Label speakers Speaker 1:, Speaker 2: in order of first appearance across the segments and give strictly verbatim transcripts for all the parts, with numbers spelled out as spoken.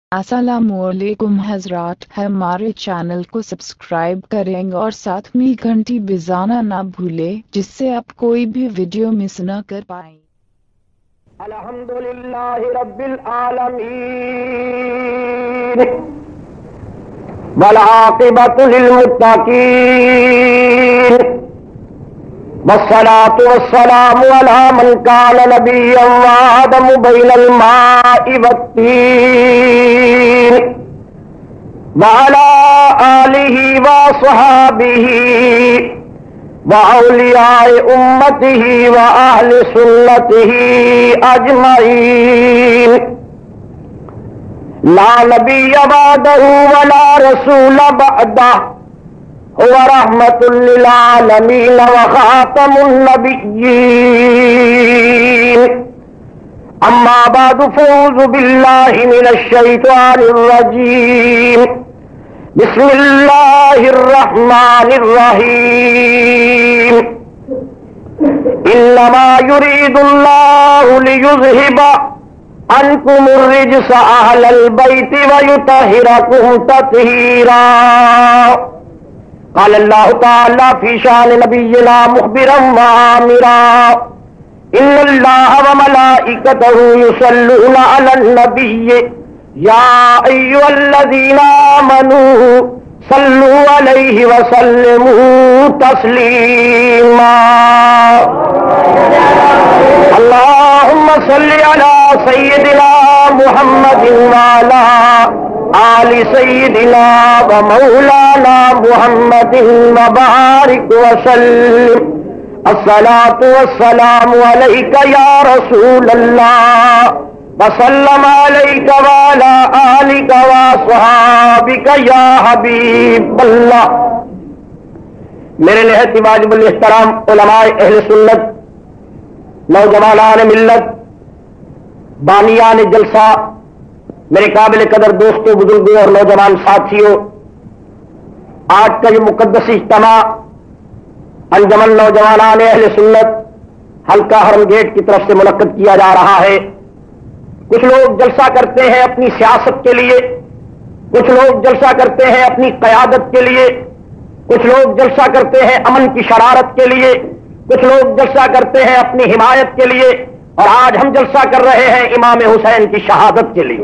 Speaker 1: अस्सलामुअलैकुम हजरात, हमारे चैनल को सब्सक्राइब करें और साथ में घंटी बजाना ना भूलें, जिससे आप कोई भी वीडियो मिस न कर पाएं।
Speaker 2: अल्हम्दुलिल्लाहि रब्बिल आलमीन वल आक़िबतु लिल मुत्तक़ीन वस्सलातु वस्सलामु अला मन कान नबिय्यन व आदमु बैनल माइ वत्तीन व अला आलिहि व स्वहाबिहि व औलियाए उम्मतिहि व अहले सुन्नतिहि अजमईन। ला नबिय्य बअदहु व ला रसूल बअदहु हुव रहमतुल लिल आलमीन व खातमुन नबिय्यीन। अम्मा बअदु फऊज़ु बिल्लाहि मिनश शैतानिर रजीम। बिस्मिल्लाहिर रहमानिर रहीम। इन्नमा युरीदुल्लाहु लियुज़हिबा अन्कुमुर रिज्स अहलल बैति व युतहिरकुम तत्हीरा। क़ाल अल्लाहु तआला फ़ी शान नबिय्यिना मुख़बिरन व आमिरा। इन्नल्लाह व मलाइकतहु युसल्लूना अलन नबिय्य या अय्युहल्लज़ीना आमनू सल्लू अलैहि व सल्लिमू तस्लीमा। अल्लाहुम्मा सल्लि अला सय्यिदिना मुहम्मदिन व अला आलि सय्यिदिना व मौलाना मुहम्मदिन व बारिक व सल्लिम। अस्सलातु वस्सलामु अलैका या रसूलल्लाह व सल्लम अलैका व अला आलिका व अस्हाबिका या हबीबल्लाह। मेरे निहायत वाजिबुल इहतराम उलमाए अहले सुन्नत, नौजवानान मिल्लत, बानियान जलसा, मेरे काबिल कदर दोस्तों, बुजुर्गों और नौजवान साथियों, आज का ये मुकद्दस इज्तिमा अंजमन नौजवानान अहले सुन्नत हल्का हरम गेट की तरफ से मुनक्कद किया जा रहा है। कुछ लोग जलसा करते हैं अपनी सियासत के लिए, कुछ लोग जलसा करते हैं अपनी क़यादत के लिए, कुछ लोग जलसा करते हैं अमन की शरारत के लिए, कुछ लोग जलसा करते हैं अपनी हिमायत के लिए, और आज हम जलसा कर रहे हैं इमाम हुसैन की शहादत के लिए।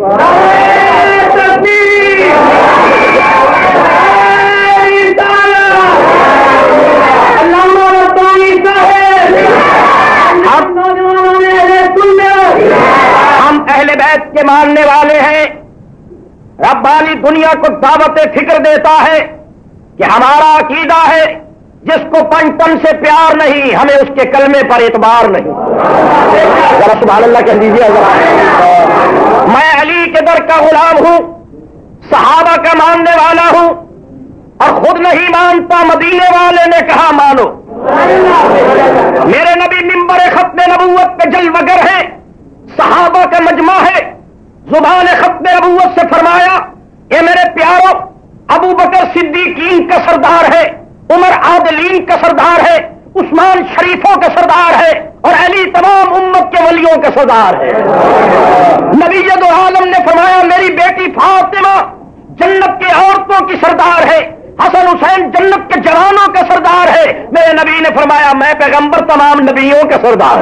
Speaker 2: हम अहले बैत के मानने वाले हैं। रब्बानी दुनिया को दावत फिक्र देता है कि हमारा अकीदा है, जिसको पंचतन से प्यार नहीं, हमें उसके कलमे पर एतबार नहीं। जरा सुभान अल्लाह कह दीजिए। मैं अली के दर का गुलाम हूं, सहाबा का मानने वाला हूं, और खुद नहीं मानता, मदीने वाले ने कहा मानो। मेरे नबी मिंबर खत्मे नबूवत पे जलवगर है, सहाबा का मजमा है। जुबान खत्मे नबूवत से फरमाया, ये मेरे प्यारो, अबू बकर सिद्दीकीन का सरदार है, उमर आदिलीन का सरदार है, उस्मान शरीफों का सरदार है, और अली तमाम उम्मत के वलियों का सरदार है। नबी दो आलम ने फरमाया, मेरी बेटी फातिमा जन्नत के औरतों की सरदार है, हसन हुसैन जन्नत के जवानों का सरदार है। मेरे नबी ने फरमाया, मैं पैगंबर तमाम नबियों का सरदार।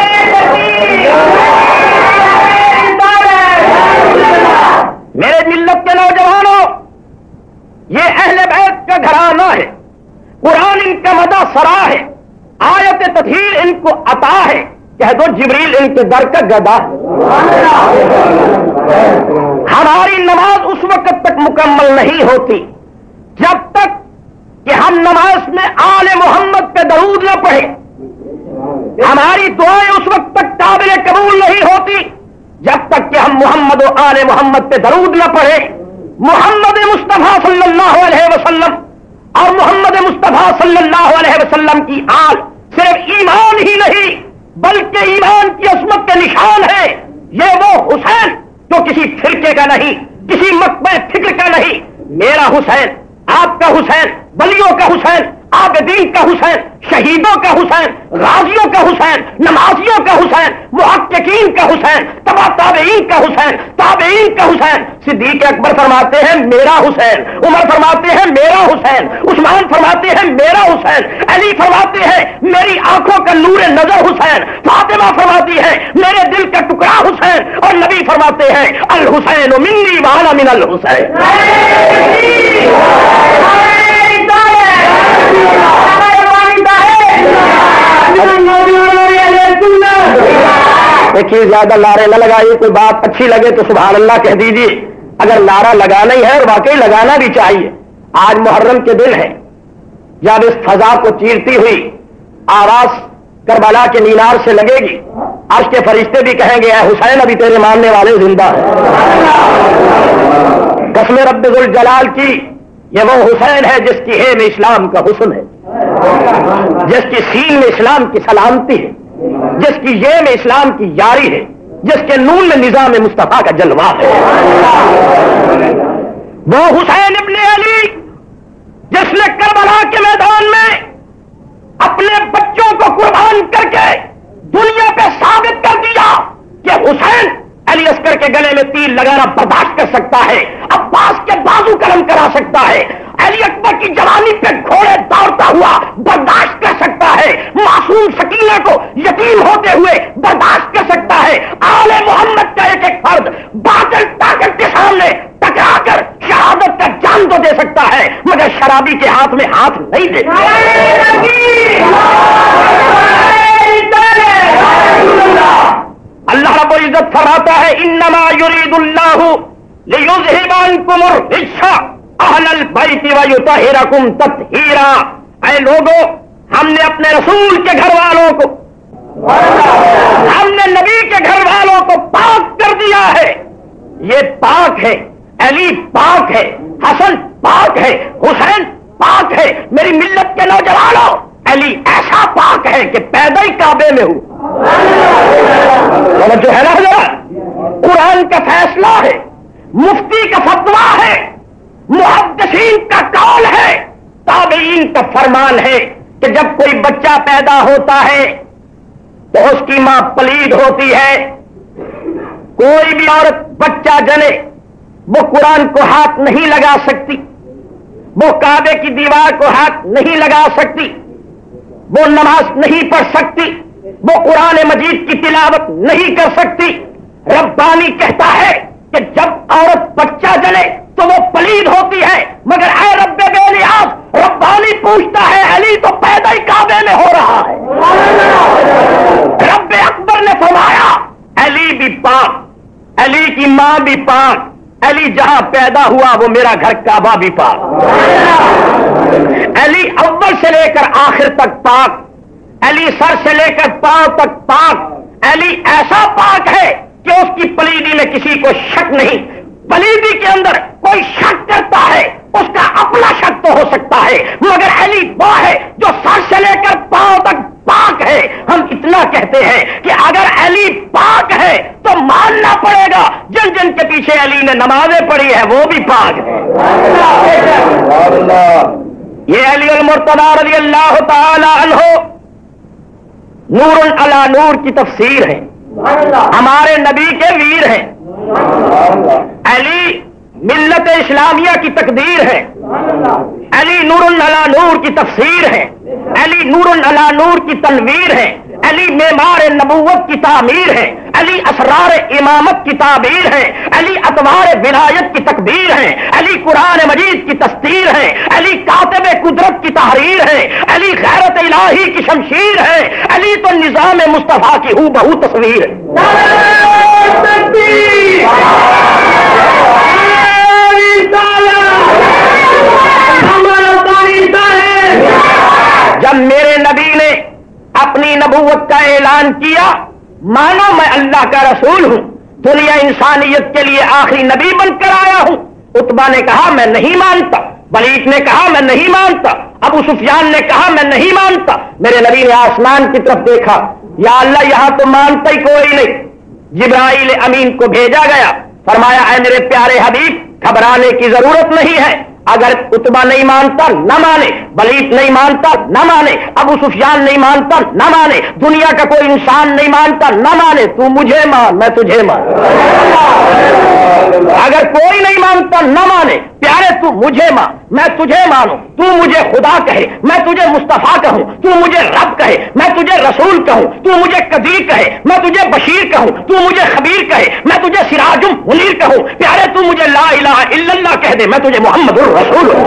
Speaker 2: मेरे मिल्लत के नौजवानों, ये अहले बैत का घराना है। कुरान इनका मदा सरा है, आयत तदहीर इनको अता है। कह दो जिब्रील इनके दर का गदा है। हमारी नमाज उस वक्त तक मुकम्मल नहीं होती जब तक कि हम नमाज में आले मोहम्मद पे दरूद न पढ़े। हमारी दुआएं उस वक्त तक काबिल कबूल नहीं होती जब तक कि हम मोहम्मद और आले मोहम्मद पे दरूद न पढ़े। मोहम्मद मुस्तफा सल्लल्लाहु अलैहि वसल्लम और मोहम्मद मुस्तफा सल्लल्लाहु अलैहि वसल्लम की आल सिर्फ ईमान ही नहीं, बल्कि ईमान की असमत के निशान है। ये वो हुसैन जो किसी फिरके का नहीं, किसी मकबे फिक्र का नहीं। मेरा हुसैन, आपका हुसैन, वलियों का हुसैन, आबिदीन का हुसैन, शहीदों का हुसैन, गाजियों का हुसैन, नमाजियों का हुसैन, मुहक्किकीन का हुसैन, तबा ताबईन का हुसैन, ताबईन का हुसैन। सिद्दीक अकबर फरमाते हैं मेरा हुसैन, उमर फरमाते हैं मेरा हुसैन, उस्मान फरमाते हैं मेरा हुसैन, अली फरमाते हैं मेरी आंखों का नूर नजर हुसैन, फातिमा फरमाती है मेरे दिल का टुकड़ा हुसैन, और नबी फरमाते हैं अल हुसैन मिन्नी व अना मिनल हुसैन। देखिए ज्यादा नारे न लगाइए, कोई बात अच्छी लगे तो सुभान अल्लाह कह दीजिए, अगर नारा लगाना ही है और वाकई लगाना भी चाहिए। आज मुहर्रम के दिन है जब इस फजा को चीरती हुई आवाज करबला के मीनार से लगेगी, अर्श के फरिश्ते भी कहेंगे ऐ हुसैन अभी तेरे मानने वाले जिंदा है। कसम रब्बुल जलाल की, ये वो हुसैन है जिसकी हे में इस्लाम का हुस्न है, जिसकी सीन में इस्लाम की सलामती है, जिसकी ये में इस्लाम की यारी है, जिसके नून में निजाम मुस्तफा का जलवा है। वो हुसैन इब्ने अली जिसने करबला के मैदान में अपने बच्चों को कुर्बान करके दुनिया पे साबित कर दिया कि हुसैन अली अस्कर के गले में तीर लगाना बर्दाश्त कर सकता है, अब्बास के बाजू कलम करा सकता है, अली अकबर की जवानी पे घोड़े दौड़ता हुआ बर्दाश्त कर सकता है, मासूम सकीना को यतीम होते हुए बर्दाश्त कर सकता है। आले मोहम्मद का एक एक फर्द बातिल ताकत के सामने टकरा कर शहादत का जान तो दे सकता है, मगर शराबी के हाथ में हाथ नहीं दे। अल्लाह रब्बुल इज्जत फरमाता है इन्नमा युरीदुल्लाहु लियुज़हिबा अन्कुमुर रिज्सा अहलल बैति व युतहिरकुम तत्हीरा। ऐ लोगों, हमने अपने रसूल के घर वालों को, हमने नबी के घर वालों को पाक कर दिया है। ये पाक है, अली पाक है, हसन पाक है, हुसैन पाक है। मेरी मिल्लत के नौजवानों, अली ऐसा पाक है कि पैदा ही काबे में हूं। जो है ना जरा, कुरान का फैसला है, मुफ्ती का फतवा है, मुहद्दिसीन का कौल है, ताबईन का फरमान है कि जब कोई बच्चा पैदा होता है तो उसकी मां पलीद होती है। कोई भी औरत बच्चा जने वो कुरान को हाथ नहीं लगा सकती, वो काबे की दीवार को हाथ नहीं लगा सकती, वो नमाज नहीं पढ़ सकती, वो कुरान मजीद की तिलावत नहीं कर सकती। रब्बानी कहता है कि जब औरत बच्चा जने तो वो पलीद होती है, मगर ऐ रब्बे बेनियाज, रब्बानी पूछता है अली तो पैदा ही काबे में हो रहा है। रब्बे अकबर ने फरमाया अली भी पाक, अली की मां भी पाक, अली जहां पैदा हुआ वो मेरा घर काबा भी पाक। अली अव्वल से लेकर आखिर तक पाक, अली सर से लेकर पांव तक पाक। अली ऐसा पाक है कि उसकी पलीदी में किसी को शक नहीं। पलीदी के अंदर कोई शक करता है उसका अपना शक तो हो सकता है, मगर अली वो है जो सर से लेकर पांव तक पाक है। हम इतना कहते हैं कि अगर अली पाक है तो मानना पड़ेगा जिन जिन के पीछे अली ने नमाजें पढ़ी है वो भी पाक है। ये अली अल मुर्तदा रज़ी अल्लाह ताला अन्हु नूरुन अला नूर की तफसीर है, हमारे नबी के वीर हैं। अली मिल्लत इस्लामिया की तकदीर है, अली नूरुन अला नूर की तफसीर है, अली नूरुन अला नूर की तनवीर है, अली मेमार नबूवत की तामीर है, अली असरार इमामत की ताबीर है, अली अतवार विलायत की तकबीर है, अली कुरान मजीद की तस्तीर है, अली कातिब कुदरत की तहरीर है, अली गैरत इलाही की शमशीर है, अली तो निजाम मुस्तफा की हूँ बहु तस्वीर है। जब मेरे नबी ने अपनी नबूवत का ऐलान किया, मानो मैं अल्लाह का रसूल हूं, दुनिया इंसानियत के लिए आखिरी नबी बनकर आया हूं, उतबा ने कहा मैं नहीं मानता, वलीद ने कहा मैं नहीं मानता, अबू सुफियान ने कहा मैं नहीं मानता। मेरे नबी ने आसमान की तरफ देखा, या अल्लाह यहां तो मानता ही कोई नहीं। जिब्राइल अमीन को भेजा गया, फरमाया ऐ मेरे प्यारे हबीब घबराने की जरूरत नहीं है, اگر اتبا نہیں مانتا نہ مانے، ولید نہیں مانتا نہ مانے، ابو سفیان نہیں مانتا نہ مانے، دنیا کا کوئی انسان نہیں مانتا نہ مانے، تو مجھے مان میں تجھے مان۔ اگر کوئی نہیں مانتا نہ مانے، پیارے تو مجھے مان میں تجھے مانوں، تو مجھے خدا کہے میں تجھے مصطفیٰ کہوں، تو مجھے رب کہے میں تجھے رسول کہوں، تو مجھے قدیر کہے میں تجھے بشیر کہوں، تو مجھے خبیر کہے میں تجھے سراج منیر کہوں، پیارے تو مجھے لا الہ الا اللہ کہہ دے میں تجھے محمد الرسول ہوں۔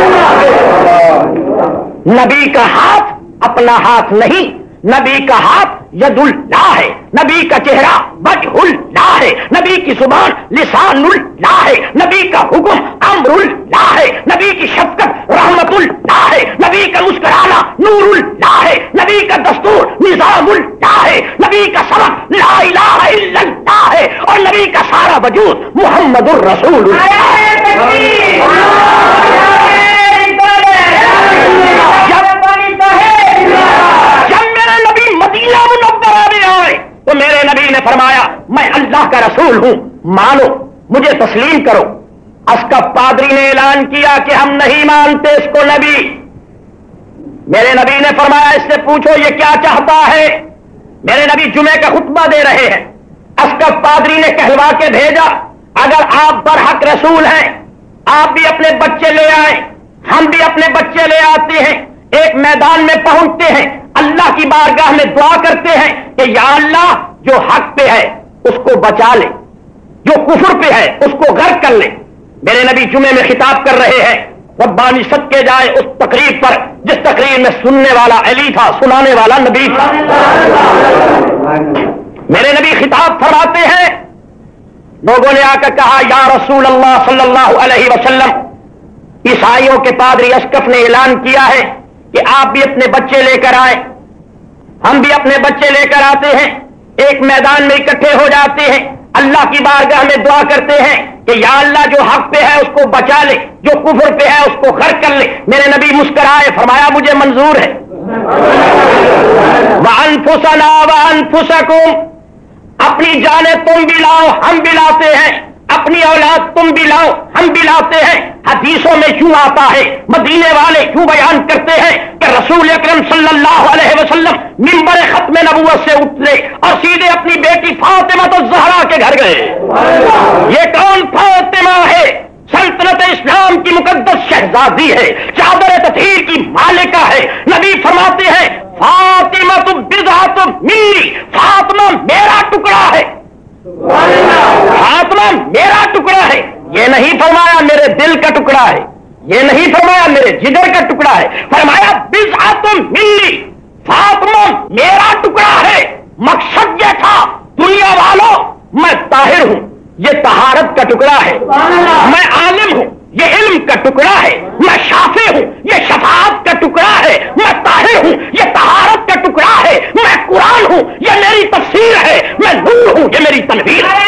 Speaker 2: نبی کا ہاتھ اپنا ہاتھ نہیں، نبی کا ہاتھ ید اللہ ہے، نبی کا چہرہ وجہ اللہ ہے، نبی کی زبان لسان اللہ ہے، نبی کا حکم امر اللہ ہے، نبی کی شفقت رحمت اللہ ہے، نبی کا مسکرانا نور اللہ ہے، نبی کا دستور نظام اللہ ہے، نبی کا سبق لا الہ الا اللہ ہے، اور نبی کا سارا وجود محمد الرسول مدینہ منورہ میں آئے تو میرے نبی نے فرمایا میں اللہ کا رسول ہوں، مانو مجھے تسلیم کرو۔ اسقف پادری نے اعلان کیا کہ ہم نہیں مانتے اس کو نبی۔ میرے نبی نے فرمایا اس سے پوچھو یہ کیا چاہتا ہے۔ میرے نبی جمعے کا خطبہ دے رہے ہیں، اسقف پادری نے کہلوا کے بھیجا اگر آپ برحق رسول ہیں آپ بھی اپنے بچے لے آئیں، ہم بھی اپنے بچے لے آتے ہیں، ایک میدان میں پہنچتے ہیں، اللہ کی بارگاہ میں دعا کرتے ہیں کہ یا اللہ جو حق پہ ہے اس کو بچا لے، جو کفر پہ ہے اس کو غرق کر لے۔ میرے نبی جمعے میں خطاب کر رہے ہیں، ربانی صدقے جائے اس تقریر پر جس تقریر میں سننے والا علی تھا، سنانے والا نبی تھا۔ میرے نبی خطاب فرماتے ہیں، لوگوں نے آ کر کہا یا رسول اللہ صلی اللہ علیہ وسلم عیسائیوں کے پادری اسقف نے اعلان کیا ہے کہ آپ بھی اپنے بچے لے کر آئیں، ہم بھی اپنے بچے لے کر آتے ہیں، ایک میدان میں اکٹھے ہو جاتے ہیں، اللہ کی بارگاہ میں دعا کرتے ہیں کہ یا اللہ جو حق پہ ہے اس کو بچا لے، جو کفر پہ ہے اس کو غرق کر لے۔ میرے نبی مسکرائے، فرمایا مجھے منظور ہے۔ وَأَنفُسَنَا وَأَنفُسَكُمْ، اپنی جانیں تم بھی لاؤ ہم بھی لاتے ہیں، اپنی اولاد تم بھی لاؤ ہم بھی لاتے ہیں۔ حدیثوں میں کیوں آتا ہے، مدینے والے کیوں بیان کرتے ہیں کہ رسول اکرم صلی اللہ علیہ وسلم منبر ختم نبوت سے اترے اور سیدھے اپنی بیٹی فاطمہ الزہرا کے گھر گئے۔ یہ کون فاطمہ ہے؟ سلطنت اسلام کی مقدس شہزادی ہے، چادر تطہیر کی مالکہ ہے۔ نبی فرماتے ہیں فاطمہ تو بضعۃ منی، فاطمہ میرا ٹکڑا ہے، فاطمہ میرا ٹکڑا ہے۔ یہ نہیں فرمایا میرے دل کا ٹکڑا ہے، یہ نہیں فرمایا میرے جگر کا ٹکڑا ہے، فرمایا بضعۃ منی، فاطمہ میرا ٹکڑا ہے۔ مقصد یہ تھا دنیا والوں میں طاہر ہوں، یہ طہارت کا ٹکڑا ہے، میں عالم ہوں، یہ علم کا ٹکڑا ہے، میں شافع ہوں، یہ شفاعت کا ٹکڑا ہے، میں طاہر ہوں، یہ طہارت کا ٹکڑا ہے، میں قرآن ہوں، یہ میری تفسیر ہے، میں نور ہوں، یہ میری تنویر ہے۔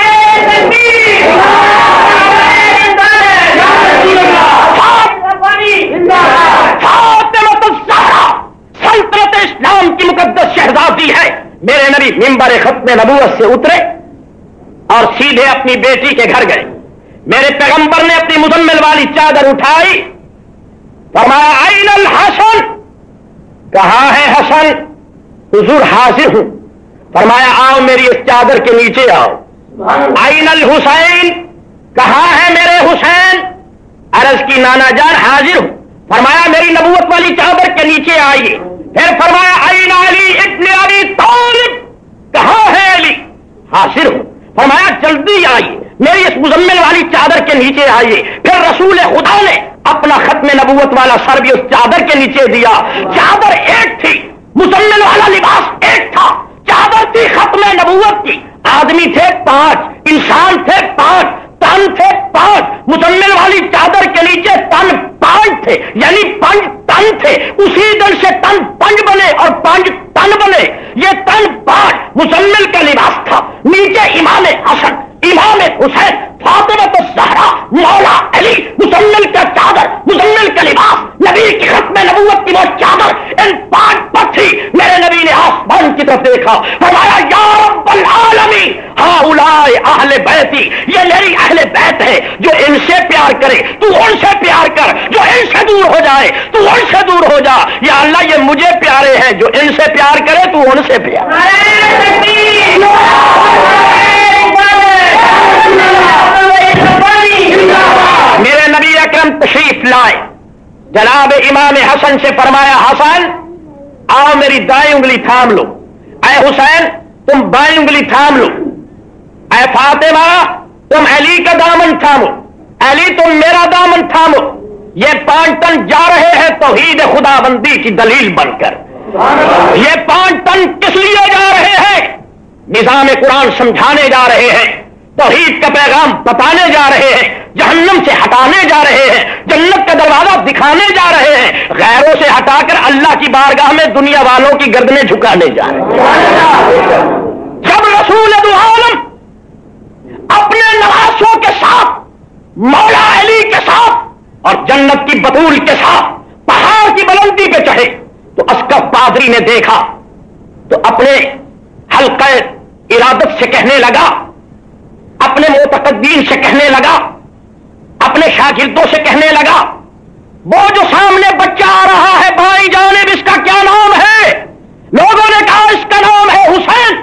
Speaker 2: فاطمہ الزہرا سلطنت اسلام کی مقدس شہزادی ہے۔ میرے نبی منبر ختم نبوت سے اترے اور سیدھے اپنی بیٹی کے گھر گئے۔ میرے پیغمبر نے اپنی مزمل والی چادر اٹھائی، فرمایا این الحسن، کہاں ہے حسن؟ حضور حاضر ہوں۔ فرمایا آؤ میری اس چادر کے نیچے آؤ۔ این الحسین، کہاں ہے میرے حسین؟ عرض کی نانا جان حاضر ہوں۔ فرمایا میری نبوت والی چادر کے نیچے آئیے۔ پھر فرمایا این علی ابن ابی طالب، کہاں ہے علی؟ حاضر ہوں۔ فرمایا جلدی آئیے میری اس مزمل والی چادر کے نیچے آئیے۔ پھر رسول خدا نے اپنا ختم نبوت والا سر بھی اس چادر کے نیچے دیا۔ چادر ایک تھی، مزمل والا لباس ایک تھا، چادر تھی ختم نبوت کی۔ آدمی تھے پانچ، انسان تھے پانچ، تن تھے پانچ، مزمل والی چادر کے نیچے تن پانچ تھے، یعنی پانچ تن تھے۔ اسی دن سے تن پنج بنے اور پانچ تن بنے۔ یہ تن پانچ مزمل کا لباس تھا، نیچے امام حسن، امام حسین، فاطمہ الزہرا، مولا علی، مزمل کا چادر، مزمل کا لباس، نبی کی ختم نبوت کی وہ چادر ان پانچ پر تھی۔ میرے نبی نے آسمان کی طرف دیکھا، فرمایا یا رب العالمین ہؤلاء اہل بیتی، یہ میری اہل بیت ہے جو ان سے مجھے پیار کرے تو ان سے پیار کر، جو ان سے دور ہو جائے تو ان سے دور ہو جا۔ یا اللہ یہ مجھے پیارے ہیں، جو ان سے پیار کرے تو ان سے پیار۔ میرے نبی اکرم تشریف لائے، جناب امام حسن سے فرمایا حسن آؤ میری دائیں انگلی تھام لو، اے حسین تم بائیں انگلی تھام لو، اے فاطمہ تم علی کا دامن تھامو، علی تم میرا دامن تھامو۔ یہ پانچ تن جا رہے ہیں توحید خدا بندی کی دلیل بن کر۔ یہ پانچ تن کس لیے جا رہے ہیں؟ نظام قرآن سمجھانے جا رہے ہیں، توحید کا پیغام بتانے جا رہے ہیں، جہنم سے ہٹانے جا رہے ہیں، جنت کا دروازہ دکھانے جا رہے ہیں، غیروں سے ہٹا کر اللہ کی بارگاہ میں دنیا والوں کی گردنیں جھکانے جا رہے ہیں۔ جب رسول دو عالم اپنے نواسوں کے ساتھ، مولا علی کے ساتھ اور جنت کی بطول کے ساتھ پہاڑ کی بلندی پہ چڑھے تو اسقف پادری نے دیکھا تو اپنے حلقہ ارادت سے کہنے لگا، اپنے معتقدین سے کہنے لگا، اپنے شاگردوں سے کہنے لگا وہ جو سامنے بچہ آ رہا ہے بھائی جانب اس کا کیا نام ہے؟ لوگوں نے کہا اس کا نام ہے حسین۔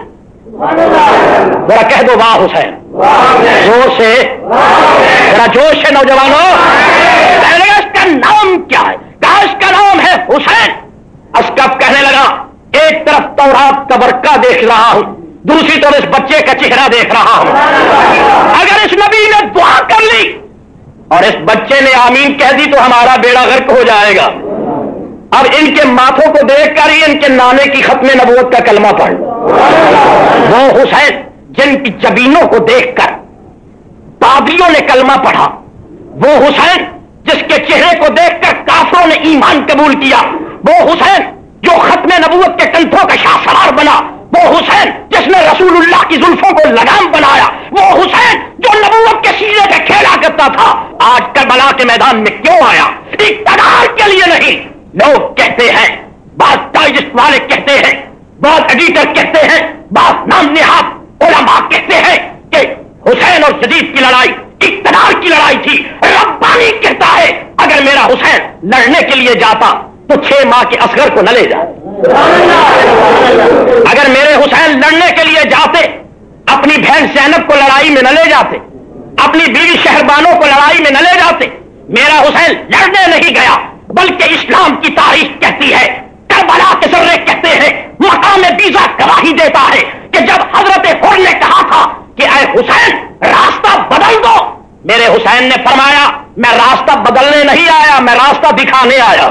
Speaker 2: ذرا کہہ دو واہ حسین، زور سے، ذرا جوش سے نوجوانوں، اس کا نام کیا ہے؟ کہا اس کا نام ہے حسین۔ اسقف کہنے لگا ایک طرف تورات کا ورقہ دیکھ رہا ہوں، دوسری طرف اس بچے کا چہرہ دیکھ رہا ہوں۔ اگر اس نبی نے دعا کر لی اور اس بچے نے آمین کہہ دی تو ہمارا بیڑا غرق ہو جائے گا۔ اب ان کے ماتھوں کو دیکھ کر ہی ان کے نانے کی ختم نبوت کا کلمہ پڑھ، وہ حسین جن کی جبینوں کو دیکھ کر پادریوں نے کلمہ پڑھا، وہ حسین جس کے چہرے کو دیکھ کر کافروں نے ایمان قبول کیا، وہ حسین جو ختم نبوت کے کنٹھوں کا شاہ سوار بنا، وہ حسین جس نے رسول اللہ کی زلفوں کو لگام بنایا، وہ حسین جو نبوت کے سینے پہ کھیلا کرتا تھا، آج کربلا کے میدان میں کیوں آیا؟ اقتدار کے لیے نہیں۔ لوگ کہتے ہیں، بعض ڈائجسٹ والے کہتے ہیں، بعض ایڈیٹر کہتے ہیں، بعض نام نہاد علماء کہتے ہیں کہ حسین اور یزید کی لڑائی اقتدار کی لڑائی تھی۔ ربانی کہتا ہے اگر میرا حسین لڑنے کے لیے جاتا تو چھ ماہ کے اصغر کو نہ لے جاتے، اگر میرے حسین لڑنے کے لیے جاتے اپنی بہن زینب کو لڑائی میں نہ لے جاتے، اپنی بیوی شہربانوں کو لڑائی میں نہ لے جاتے۔ میرا حسین لڑنے نہیں گیا بلکہ اسلام کی تاریخ کہتی ہے، کربلا کے ذرے کہتے ہیں، مقام بیضا گواہی دیتا ہے کہ جب حضرت حر نے کہا تھا کہ اے حسین راستہ بدل دو، میرے حسین نے فرمایا میں راستہ بدلنے نہیں آیا، میں راستہ دکھانے آیا۔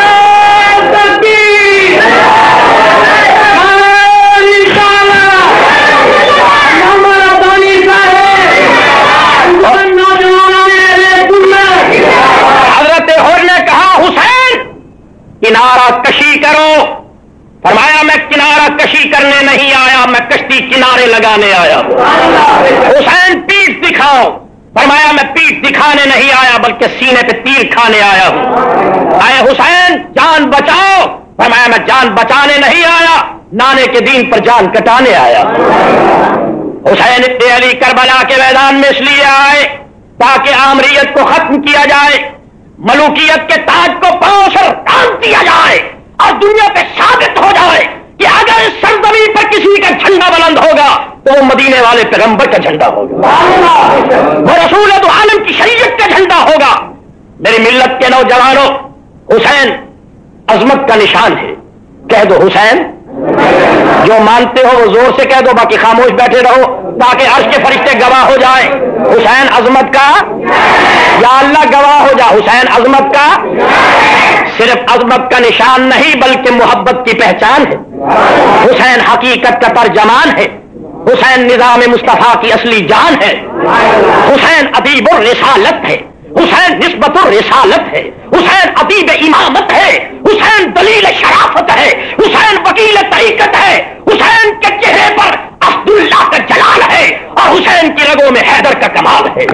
Speaker 2: حضرت حر نے کہا حسین کنارہ کشی کرو، فرمایا میں کنارہ کشی کرنے نہیں آیا، میں کشتی کنارے لگانے آیا۔ حسین پیٹھ دکھاؤ، فرمایا میں پیٹھ دکھانے نہیں آیا بلکہ سینے پہ تیر کھانے آیا ہوں۔ اے حسین جان بچاؤ، فرمایا میں جان بچانے نہیں آیا، نانے کے دین پر جان کٹانے آیا۔ حسین ابن علی کربلا کے میدان میں اس لیے آئے تاکہ آمریت کو ختم کیا جائے، ملوکیت کے تاج کو پاؤں سے ڈال دیا جائے اور دنیا پہ ثابت ہو جائے کہ اگر اس سرزمین پر کسی کا جھنڈا بلند ہوگا تو وہ مدینے والے پیغمبر کا جھنڈا ہوگا، وہ رسول دو عالم کی شریعت کا جھنڈا ہوگا۔ میری ملت کے نوجوانوں، حسین عظمت کا نشان ہے، کہہ دو حسین، جو مانتے ہو وہ زور سے کہہ دو، باقی خاموش بیٹھے رہو تاکہ عرش کے فرشتے گواہ ہو جائیں۔ حسین عظمت کا، یا اللہ گواہ ہو جا، حسین عظمت کا صرف عظمت کا نشان نہیں بلکہ محبت کی پہچان ہے۔ حسین حقیقت کا ترجمان ہے، حسین نظام مصطفیٰ کی اصلی جان ہے، حسین ادیب الرسالت ہے، حسین نسبت الرسالت ہے، حسین ادیب امامت ہے، حسین دلیل شرافت ہے، حسین وکیل طریقت ہے، حسین کے چہرے پر اسد اللہ کا جلال ہے اور حسین کی رگوں میں حیدر کا کمال ہے۔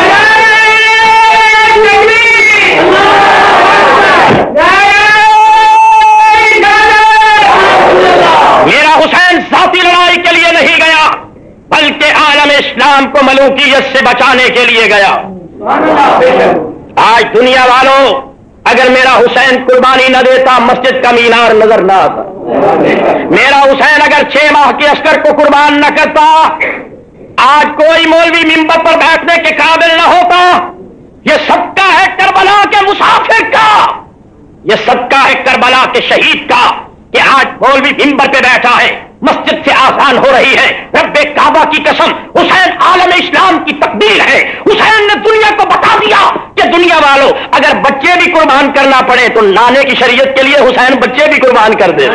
Speaker 2: میرا حسین ذاتی لڑائی کے لیے نہیں گیا بلکہ عالم اسلام کو ملوکیت سے بچانے کے لیے گیا۔ آج دنیا والوں اگر میرا حسین قربانی نہ دیتا مسجد کا مینار نظر نہ آتا، میرا حسین اگر چھ ماہ کے عسکر کو قربان نہ کرتا آج کوئی مولوی ممبر پر بیٹھنے کے قابل نہ ہوتا۔ یہ صدقہ ہے کربلا کے مسافر کا، یہ صدقہ ہے کربلا کے شہید کا کہ آج مولوی ممبر پہ بیٹھا ہے، مسجد سے آسان ہو رہی ہے۔ رب کعبہ کی قسم حسین عالم اسلام کی تقدیر ہے۔ حسین نے دنیا کو بتا دیا کہ دنیا والوں اگر بچے بھی قربان کرنا پڑے تو نانے کی شریعت کے لیے حسین بچے بھی قربان کر دے۔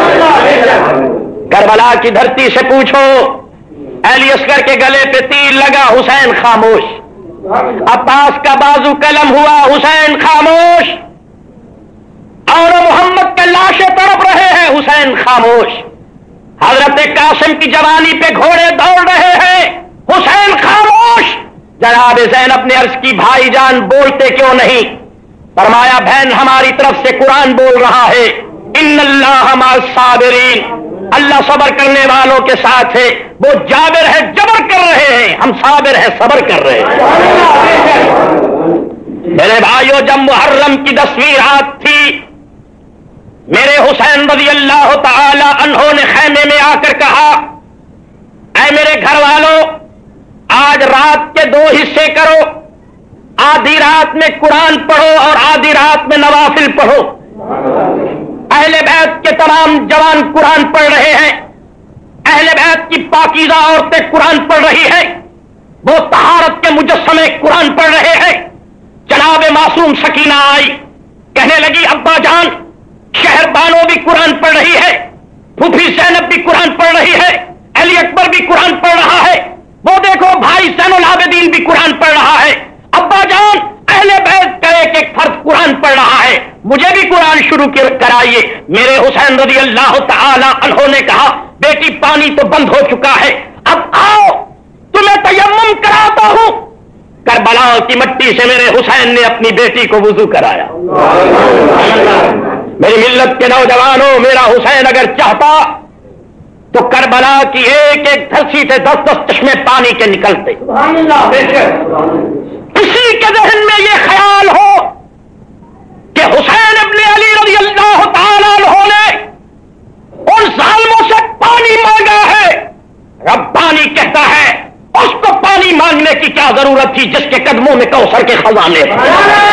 Speaker 2: کربلا کی دھرتی سے پوچھو، علی اصغر کے گلے پہ تیر لگا، حسین خاموش، عباس کا بازو قلم ہوا، حسین خاموش، اور محمد کے لاشیں تڑپ رہے ہیں، حسین خاموش، حضرت قاسم کی جوانی پہ گھوڑے دوڑ رہے ہیں، حسین خاموش۔ جناب زینب نے عرض کی بھائی جان بولتے کیوں نہیں؟ فرمایا بہن ہماری طرف سے قرآن بول رہا ہے، ان اللہ مع الصابرین، اللہ صبر کرنے والوں کے ساتھ ہے۔ وہ جابر ہے جبر کر رہے ہیں، ہم صابر ہے صبر کر رہے ہیں۔ میرے بھائیوں جب محرم کی دسویں رات تھی، میرے حسین رضی اللہ تعالی عنہ نے خیمے میں آ کر کہا، اے میرے گھر والوں آج رات کے دو حصے کرو، آدھی رات میں قرآن پڑھو اور آدھی رات میں نوافل پڑھو۔ اہل بیت کے تمام جوان قرآن پڑھ رہے ہیں، اہل بیت کی پاکیزہ عورتیں قرآن پڑھ رہی ہیں، وہ طہارت کے مجسمے قرآن پڑھ رہے ہیں۔ جناب معصوم سکینہ آئی، کہنے لگی ابا جان شہر بانو بھی قرآن پڑھ رہی ہے، پھوپھی زینب بھی قرآن پڑھ رہی ہے، علی اکبر بھی قرآن پڑھ رہا ہے، وہ دیکھو بھائی زین العابدین بھی قرآن پڑھ رہا ہے۔ ابا جان اہل بیت کا ایک ایک فرد قرآن پڑھ رہا ہے، مجھے بھی قرآن شروع کرائیے۔ میرے حسین رضی اللہ تعالی عنہ نے کہا بیٹی پانی تو بند ہو چکا ہے، اب آؤ تمہیں تیمم کراتا ہوں۔ کربلا کی مٹی سے میرے حسین نے اپنی بیٹی کو وضو کرایا۔ میری ملت کے نوجوانوں میرا حسین اگر چاہتا تو کربلا کی ایک ایک دھرسی سے دس دس چشمے پانی کے نکلتے۔ کسی کے ذہن میں یہ خیال ہو کہ حسین ابن علی رضی اللہ تعالیٰ عنہ نے ان ظالموں سے پانی مانگا ہے، ربانی کہتا ہے اس کو پانی مانگنے کی کیا ضرورت تھی جس کے قدموں میں کوثر کے خزانے ہیں۔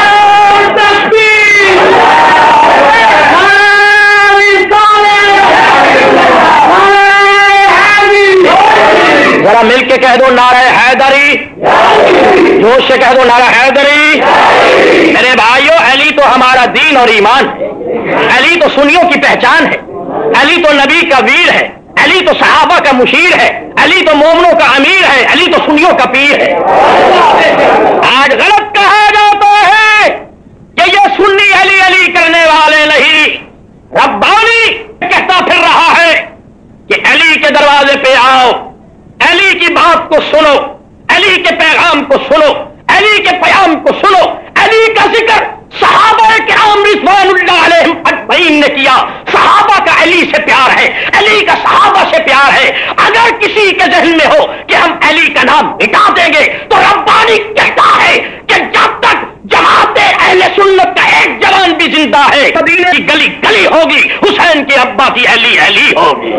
Speaker 2: ذرا مل کے کہہ دو نعرہ حیدری، جوش سے کہہ دو نعرہ حیدری۔ میرے بھائیوں علی تو ہمارا دین اور ایمان ہے، علی تو سنیوں کی پہچان ہے، علی تو نبی کا ویر ہے، علی تو صحابہ کا مشیر ہے، علی تو مومنوں کا امیر ہے، علی تو سنیوں کا پیر ہے۔ آج غلط کہا جاتا ہے کہ یہ سنی علی علی کرنے والے نہیں، ربانی کہتا پھر رہا ہے کہ علی کے دروازے پہ آؤ، علی کی بات کو سنو، علی کے پیغام کو سنو، علی کے پیام کو سنو۔ علی کا ذکر صحابہ کرام رضوان اللہ علیہم اجمعین نے کیا، صحابہ کا علی سے پیار ہے، علی کا صحابہ سے پیار ہے۔ اگر کسی کے ذہن میں ہو کہ ہم علی کا نام مٹا دیں گے تو ربانی کہتا ہے کہ جب تک جماعت اہل سنت کا ایک جوان بھی زندہ ہے مدینے کی گلی گلی ہوگی، حسین کے ابا کی علی علی ہوگی۔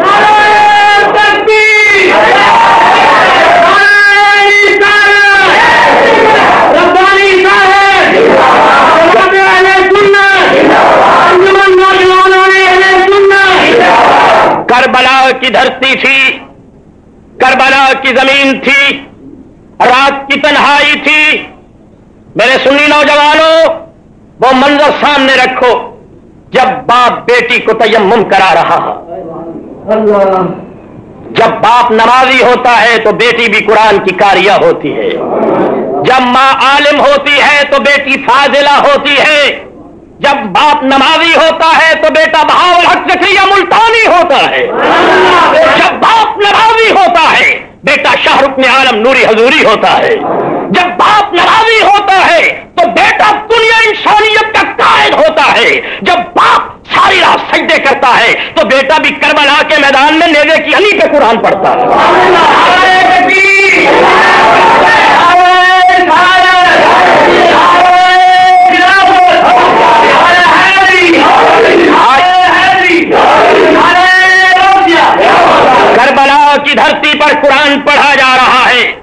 Speaker 2: کربلا کی دھرتی تھی، کربلا کی زمین تھی، رات کی تنہائی تھی۔ میرے سنی نوجوانوں وہ منظر سامنے رکھو جب باپ بیٹی کو تیمم کرا رہا، جب باپ نمازی ہوتا ہے تو بیٹی بھی قرآن کی قاریہ ہوتی ہے، جب ماں عالم ہوتی ہے تو بیٹی فاضلہ ہوتی ہے، جب باپ نمازی ہوتا ہے تو بیٹا بہاول حق زکریا ملتانی ہوتا ہے، جب باپ نمازی ہوتا ہے بیٹا شاہ رکن عالم نوری حضوری ہوتا ہے، جب باپ نمازی ہوتا ہے تو بیٹا دنیا انسانیت کا قائد ہوتا ہے، جب باپ ساری رات سجدے کرتا ہے تو بیٹا بھی کربلا کے میدان میں نیزے کی علی پہ قرآن پڑھتا ہے۔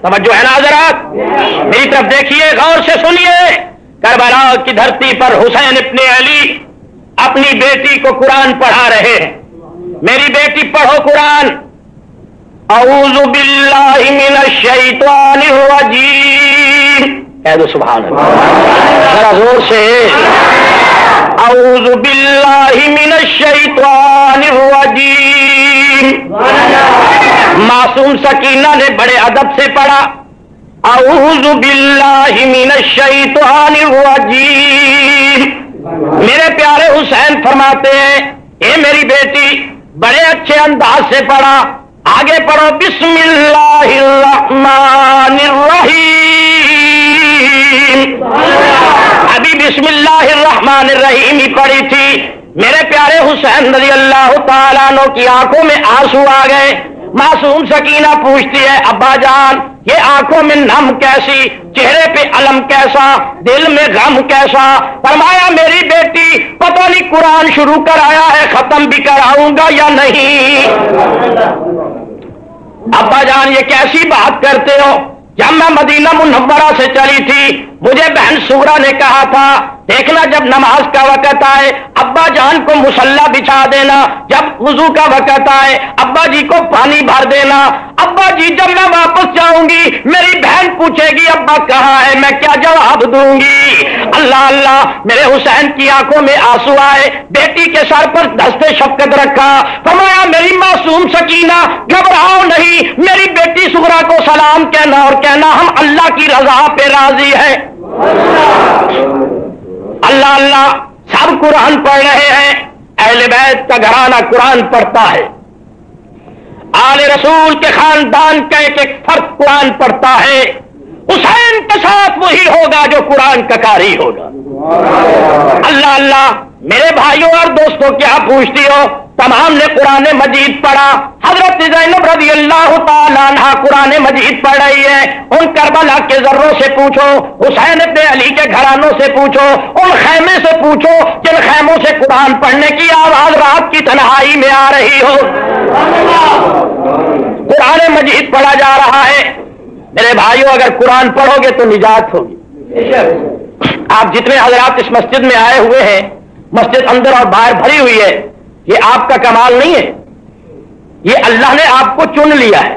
Speaker 2: توجہ ہے نا حضرات؟ میری طرف دیکھیے، غور سے سنیے. کربلا کی دھرتی پر حسین ابن علی اپنی بیٹی کو قرآن پڑھا رہے ہیں. میری بیٹی پڑھو قرآن. اعوذ باللہ من الشیطان الرجیم. کہہ دو سبحان اللہ ذرا زور سے. اعوذ باللہ من الشیطان الرجیم. معصوم سکینہ نے بڑے ادب سے پڑھا اعوذ باللہ من الشیطان الرجیم. میرے پیارے حسین فرماتے ہیں اے میری بیٹی بڑے اچھے انداز سے پڑھا. آگے پڑھو بسم اللہ الرحمن الرحیم. ابھی بسم اللہ الرحمن الرحیم ہی پڑھی تھی. میرے پیارے حسین رضی اللہ تعالیٰ عنہ کی آنکھوں میں آنسو آ گئے. معصوم سکینہ پوچھتی ہے ابا جان یہ آنکھوں میں نم کیسی، چہرے پہ علم کیسا، دل میں غم کیسا؟ فرمایا میری بیٹی پتہ نہیں قرآن شروع کر آیا ہے ختم بھی کراؤں گا یا نہیں. ابا جان یہ کیسی بات کرتے ہو؟ جب میں مدینہ منورہ سے چلی تھی مجھے بہن سغرا نے کہا تھا دیکھنا جب نماز کا وقت آئے ابا جان کو مصلی بچھا دینا، جب وضو کا وقت آئے ابا جی کو پانی بھر دینا. ابا جی جب میں واپس جاؤں گی میری بہن پوچھے گی ابا کہاں ہے، میں کیا جواب دوں گی؟ اللہ اللہ. میرے حسین کی آنکھوں میں آنسو آئے. بیٹی کے سر پر دستے شفقت رکھا. فرمایا میری معصوم سکینہ گھبراؤ نہیں، میری بیٹی سغرا کو سلام کہنا اور کہنا ہم اللہ کی رضا پہ راضی ہے. اللہ اللہ. سب قرآن پڑھ رہے ہیں. اہل بیت کا گھرانہ قرآن پڑھتا ہے. آل رسول کے خاندان کا ایک ایک فرد قرآن پڑھتا ہے. حسین کے ساتھ وہی ہوگا جو قرآن کا قاری ہوگا. اللہ اللہ. میرے بھائیوں اور دوستوں کیا پوچھتی ہو؟ تمام نے قرآن مجید پڑھا. حضرت زینب رضی اللہ تعالیٰ عنہ قرآن مجید پڑھ رہی ہے. ان کربلا کے ذروں سے پوچھو، حسین ابن علی کے گھرانوں سے پوچھو، ان خیمے سے پوچھو جن خیموں سے قرآن پڑھنے کی آواز رات کی تنہائی میں آ رہی ہو. قرآن مجید پڑھا جا رہا ہے. میرے بھائیوں اگر قرآن پڑھو گے تو نجات ہوگی. آپ جتنے حضرات اس مسجد میں آئے ہوئے ہیں، مسجد اندر اور باہر بھری ہوئی ہے، یہ آپ کا کمال نہیں ہے، یہ اللہ نے آپ کو چن لیا ہے.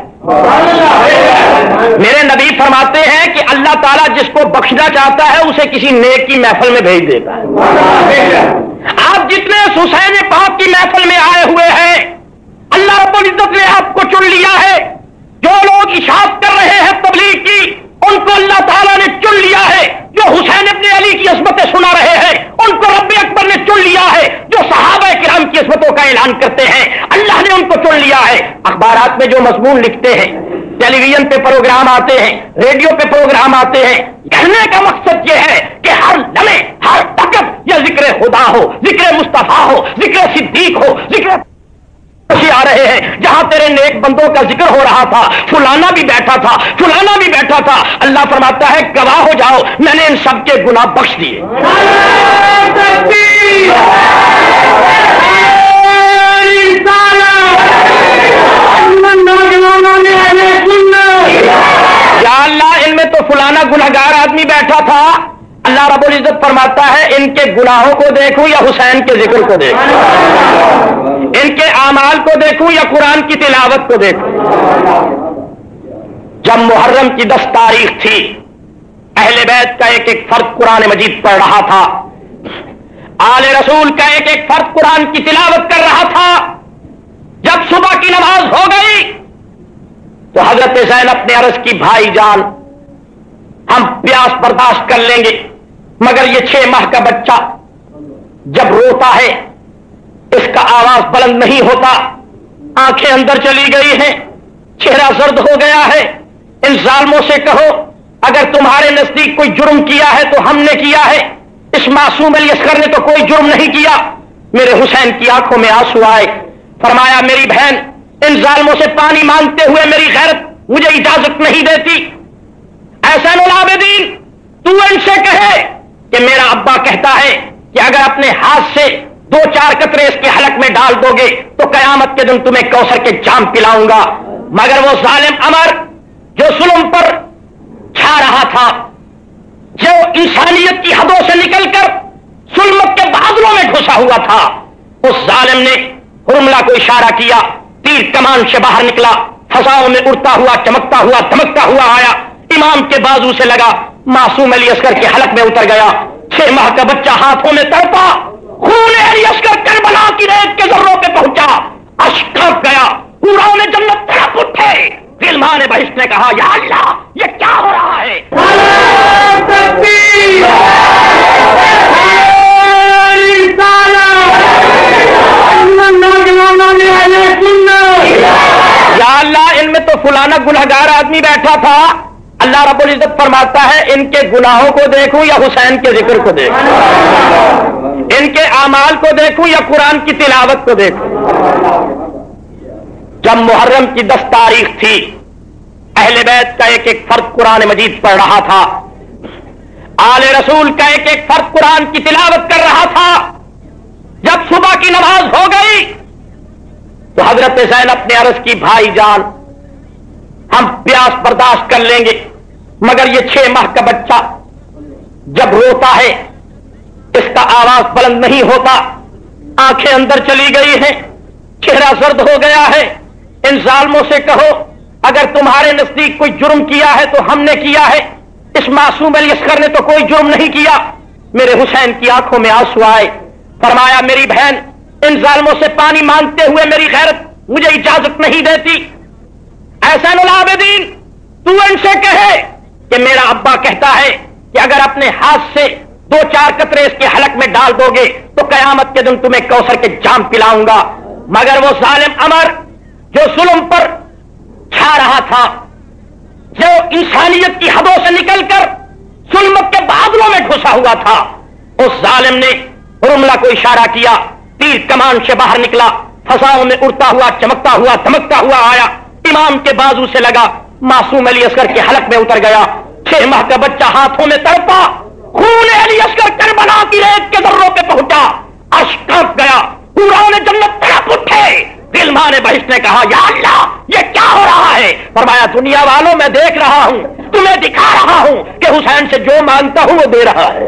Speaker 2: میرے نبی فرماتے ہیں کہ اللہ تعالیٰ جس کو بخشنا چاہتا ہے اسے کسی نیک کی محفل میں بھیج دیتا ہے. آپ جتنے حسین پاک کی محفل میں آئے ہوئے ہیں اللہ رب العزت نے آپ کو چن لیا ہے. جو لوگ اشاعت کر رہے ہیں تبلیغ کی ان کو اللہ تعالیٰ نے چن لیا ہے. جو حسین ابن علی کی عظمتیں سنا رہے ہیں ان کو رب اکبر نے چن لیا ہے. جو صحابہ کرام کی عظمتوں کا اعلان کرتے ہیں اللہ نے ان کو چن لیا ہے. اخبارات میں جو مضمون لکھتے ہیں، ٹیلی ویژن پہ پروگرام آتے ہیں، ریڈیو پہ پروگرام آتے ہیں، کہنے کا مقصد یہ ہے کہ ہر لمحے ہر وقت یہ ذکر خدا ہو، ذکر مصطفیٰ ہو، ذکر صدیق ہو، ذکر آ رہے ہیں. جہاں تیرے نیک بندوں کا ذکر ہو رہا تھا فلانا بھی بیٹھا تھا، فلانا بھی بیٹھا تھا. اللہ فرماتا ہے گواہ ہو جاؤ میں نے ان سب کے گناہ بخش دیے. یا اللہ ان میں تو فلانا گنہگار آدمی بیٹھا تھا. اللہ رب العزت فرماتا ہے ان کے گناہوں کو دیکھوں یا حسین کے ذکر کو دیکھوں، ان کے اعمال کو دیکھوں یا قرآن کی تلاوت کو دیکھوں. جب محرم کی دس تاریخ تھی اہل بیت کا ایک ایک فرد قرآن مجید پڑھ رہا تھا. آل رسول کا ایک ایک فرد قرآن کی تلاوت کر رہا تھا. جب صبح کی نماز ہو گئی تو حضرت زینب نے عرض کی بھائی جان ہم پیاس برداشت کر لیں گے مگر یہ چھ ماہ کا بچہ جب روتا ہے اس کا آواز بلند نہیں ہوتا، آنکھیں اندر چلی گئی ہیں، چہرہ زرد ہو گیا ہے. ان ظالموں سے کہو اگر تمہارے نزدیک کوئی جرم کیا ہے تو ہم نے کیا ہے، اس معصوم علی اصغر نے تو کوئی جرم نہیں کیا. میرے حسین کی آنکھوں میں آنسو آئے. فرمایا میری بہن ان ظالموں سے پانی مانگتے ہوئے میری غیرت مجھے اجازت نہیں دیتی. احسن العابدین تو ان سے کہے کہ میرا ابا کہتا ہے کہ اگر اپنے ہاتھ سے دو چار قطرے اس کے حلق میں ڈال دو گے تو قیامت کے دن تمہیں کوثر کے جام پلاؤں گا. مگر وہ ظالم عمر जो जुल्म पर छा रहा था, जो इंसानियत की हदों से निकलकर जुल्म के बादलों में घुसा हुआ था, उस जालिम ने हुरमला को इशारा किया, तीर कमान से बाहर निकला, फसाओं में उड़ता हुआ, चमकता हुआ, धमकता हुआ आया, इमाम के बाजू से लगा, मासूम अली असगर के हलक में उतर गया। छह माह का बच्चा हाथों में तड़पा, खून अली असगर करबला की रेत के जर्रों पे पहुंचा, अश्क कांप गया, पूरा ने जन्नत तड़प उठे। गिलमान बहिश्त ने कहा, या अल्लाह, ये क्या हो रहा है? या अल्लाह, इनमें तो फुलाना गुनहगार आदमी बैठा था। अल्लाह रब्बुल इज्जत फरमाता है, इनके गुनाहों को देखूं या हुसैन के जिक्र को देखूं, इनके आमाल को देखूं या कुरान की तिलावत को देखूं। जब मुहर्रम की दस तारीख थी, अहले बैत का एक एक फर्द कुरान मजीद पढ़ रहा था, आले रसूल का एक एक फर्द कुरान की तिलावत कर रहा था। जब सुबह की नमाज हो गई तो हजरत ज़ैनब ने अर्ज की, भाई जान, हम प्यास बर्दाश्त कर लेंगे, मगर ये छह माह का बच्चा जब रोता है, इसका आवाज बुलंद नहीं होता, आंखें अंदर चली गई हैं, चेहरा सर्द हो गया है। इन जालिमों से कहो, अगर तुम्हारे नजदीक कोई जुर्म किया है तो हमने किया है, इस मासूम अली असगर ने तो कोई जुर्म नहीं किया। मेरे हुसैन की आंखों में आंसू आए। फरमाया, मेरी बहन इन जालिमों से पानी मांगते हुए मेरी गैरत मुझे इजाजत नहीं देती। एहसानुल आबिदीन, तू इनसे कहे कि मेरा अब्बा कहता है कि अगर अपने हाथ से दो चार कतरे इसके हलक में डाल दोगे तो कयामत के दिन तुम्हें कौसर के जाम पिलाऊंगा। मगर वो जालिम अमर जो जुल्म पर छा रहा था, जो इंसानियत की हदों से निकलकर जुल्म के बादलों में घुसा हुआ था, उस जालिम ने हुरमला को इशारा किया, तीर कमान से बाहर निकला, फसाओं में उड़ता हुआ, चमकता हुआ, धमकता हुआ आया, इमाम के बाजू से लगा, मासूम अली असगर के हलक में उतर गया। छह माह का बच्चा हाथों में तड़पा, खून अली असगर करबला की रेत के जर्रों पे पहुंचा, अश्क कांप गया, पूरा ने जन्नत तड़प उठे। गिलमान बहिश्त ने कहा, या अल्लाह, ये क्या हो रहा है? फरमाया, दुनिया वालों, मैं देख रहा हूं, तुम्हें दिखा रहा हूं कि हुसैन से जो मांगता हूं वो दे रहा है।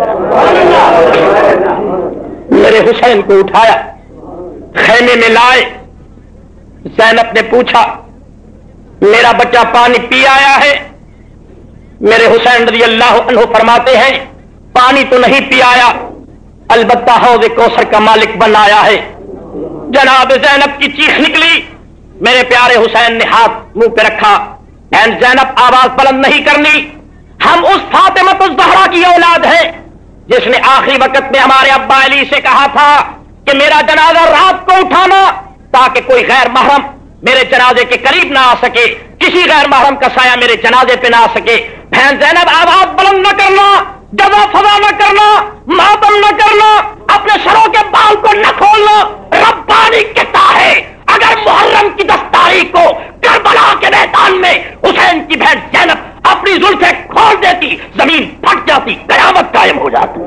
Speaker 2: मेरे हुसैन को उठाया, खैमे में लाए। ज़ैनब ने पूछा, मेरा बच्चा पानी पी आया है? मेरे हुसैन रज़ी अल्लाह अन्हु फरमाते हैं, पानी तो नहीं पी आया, अलबत्ता हौज़ कौसर का मालिक बन आया है। जनाब ज़ैनब की चीख निकली। मेरे प्यारे हुसैन ने हाथ मुंह पे रखा, एंड ज़ैनब, आवाज बुलंद नहीं करनी, हम उस फातिमा ज़हरा की औलाद है जिसने आखिरी वक्त में हमारे अब्बा अली से कहा था कि मेरा जनाजा रात को उठाना ताकि कोई गैर महरम मेरे जनाजे के करीब ना आ सके, किसी गैर महरम का साया मेरे जनाजे पे ना आ सके। बहन ज़ैनब, आवाज बुलंद न करना, जज़ा फज़ा न करना, मातम न करना, अपने सरों के बाल को न खोलना। रब्बानी कहता है, अगर मुहर्रम की दस तारीख को करबला के मैदान में हुसैन की बहन ज़ैनब अपनी जुल्फे खोल देती, जमीन फट जाती, कयामत कायम हो जाती।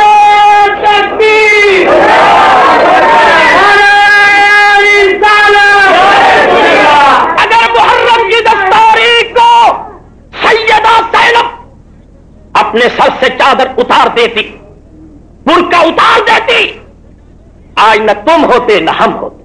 Speaker 2: अगर मुहर्रम की दस तारीख को सैयदा ज़ैनब अपने सर से चादर उतार देती, बुर्का उतार देती, आज न तुम होते न हम होते।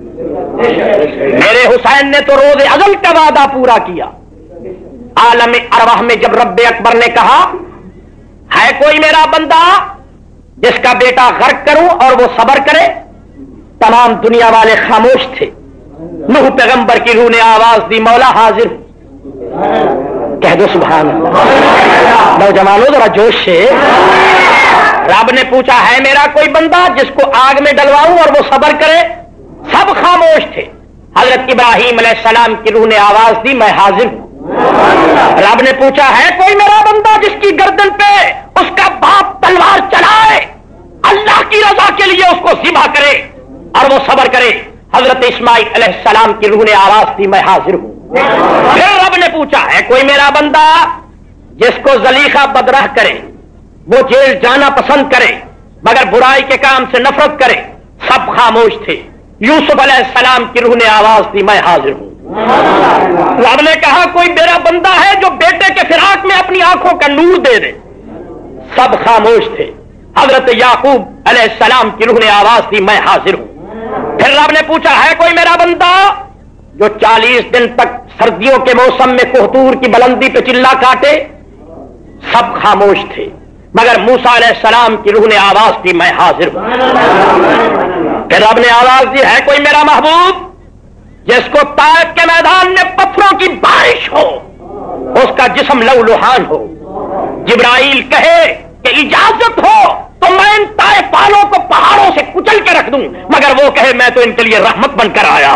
Speaker 2: मेरे हुसैन ने तो रोज़े अज़ल का वादा पूरा किया। आलम अरवाह में जब रब्बे अकबर ने कहा, है कोई मेरा बंदा जिसका बेटा गर्क करूं और वो सबर करे, तमाम दुनिया वाले खामोश थे। नूह पैगंबर की रूह ने आवाज दी, मौला हाजिर। कह दो सुभान अल्लाह। नौजवानों जरा जोश से। रब ने पूछा, है मेरा कोई बंदा जिसको आग में डलवाऊं और वो सबर करे? सब खामोश थे। हजरत इब्राहीम अलैहिस्सलाम की रूह ने आवाज दी, मैं हाजिर हूं। रब ने पूछा, है कोई मेरा बंदा जिसकी गर्दन पे उसका बाप तलवार चलाए, अल्लाह की रजा के लिए उसको ज़िबा करे और वो सबर करे? हजरत इस्माइल अलैहिस्सलाम की रूह ने आवाज दी, मैं हाजिर हूं। फिर रब ने पूछा, है कोई मेरा बंदा जिसको जलीखा बदराह करे, वो जेल जाना पसंद करे मगर बुराई के काम से नफरत करे? सब खामोश थे। यूसुफ अलैहिस्सलाम की रूह ने आवाज दी, मैं हाजिर हूं। رب نے کہا کوئی میرا بندہ ہے جو بیٹے کے فراق میں اپنی آنکھوں کا نور دے دے. سب خاموش تھے. حضرت یعقوب علیہ السلام کی روح نے آواز دی میں حاضر ہوں. پھر رب نے پوچھا ہے کوئی میرا بندہ جو چالیس دن تک سردیوں کے موسم میں کوہتور کی بلندی پہ چلا کاٹے؟ سب خاموش تھے مگر موسیٰ علیہ السلام کی روح نے آواز دی میں حاضر ہوں. پھر رب نے آواز دی ہے کوئی میرا محبوب جس کو طائف کے میدان میں پتھروں کی بارش ہو، اس کا جسم لو لوہان ہو، جبرائیل کہے کہ اجازت ہو تو میں ان طائف والوں کو پہاڑوں سے کچل کے رکھ دوں، مگر وہ کہے میں تو ان کے لیے رحمت بن کر آیا.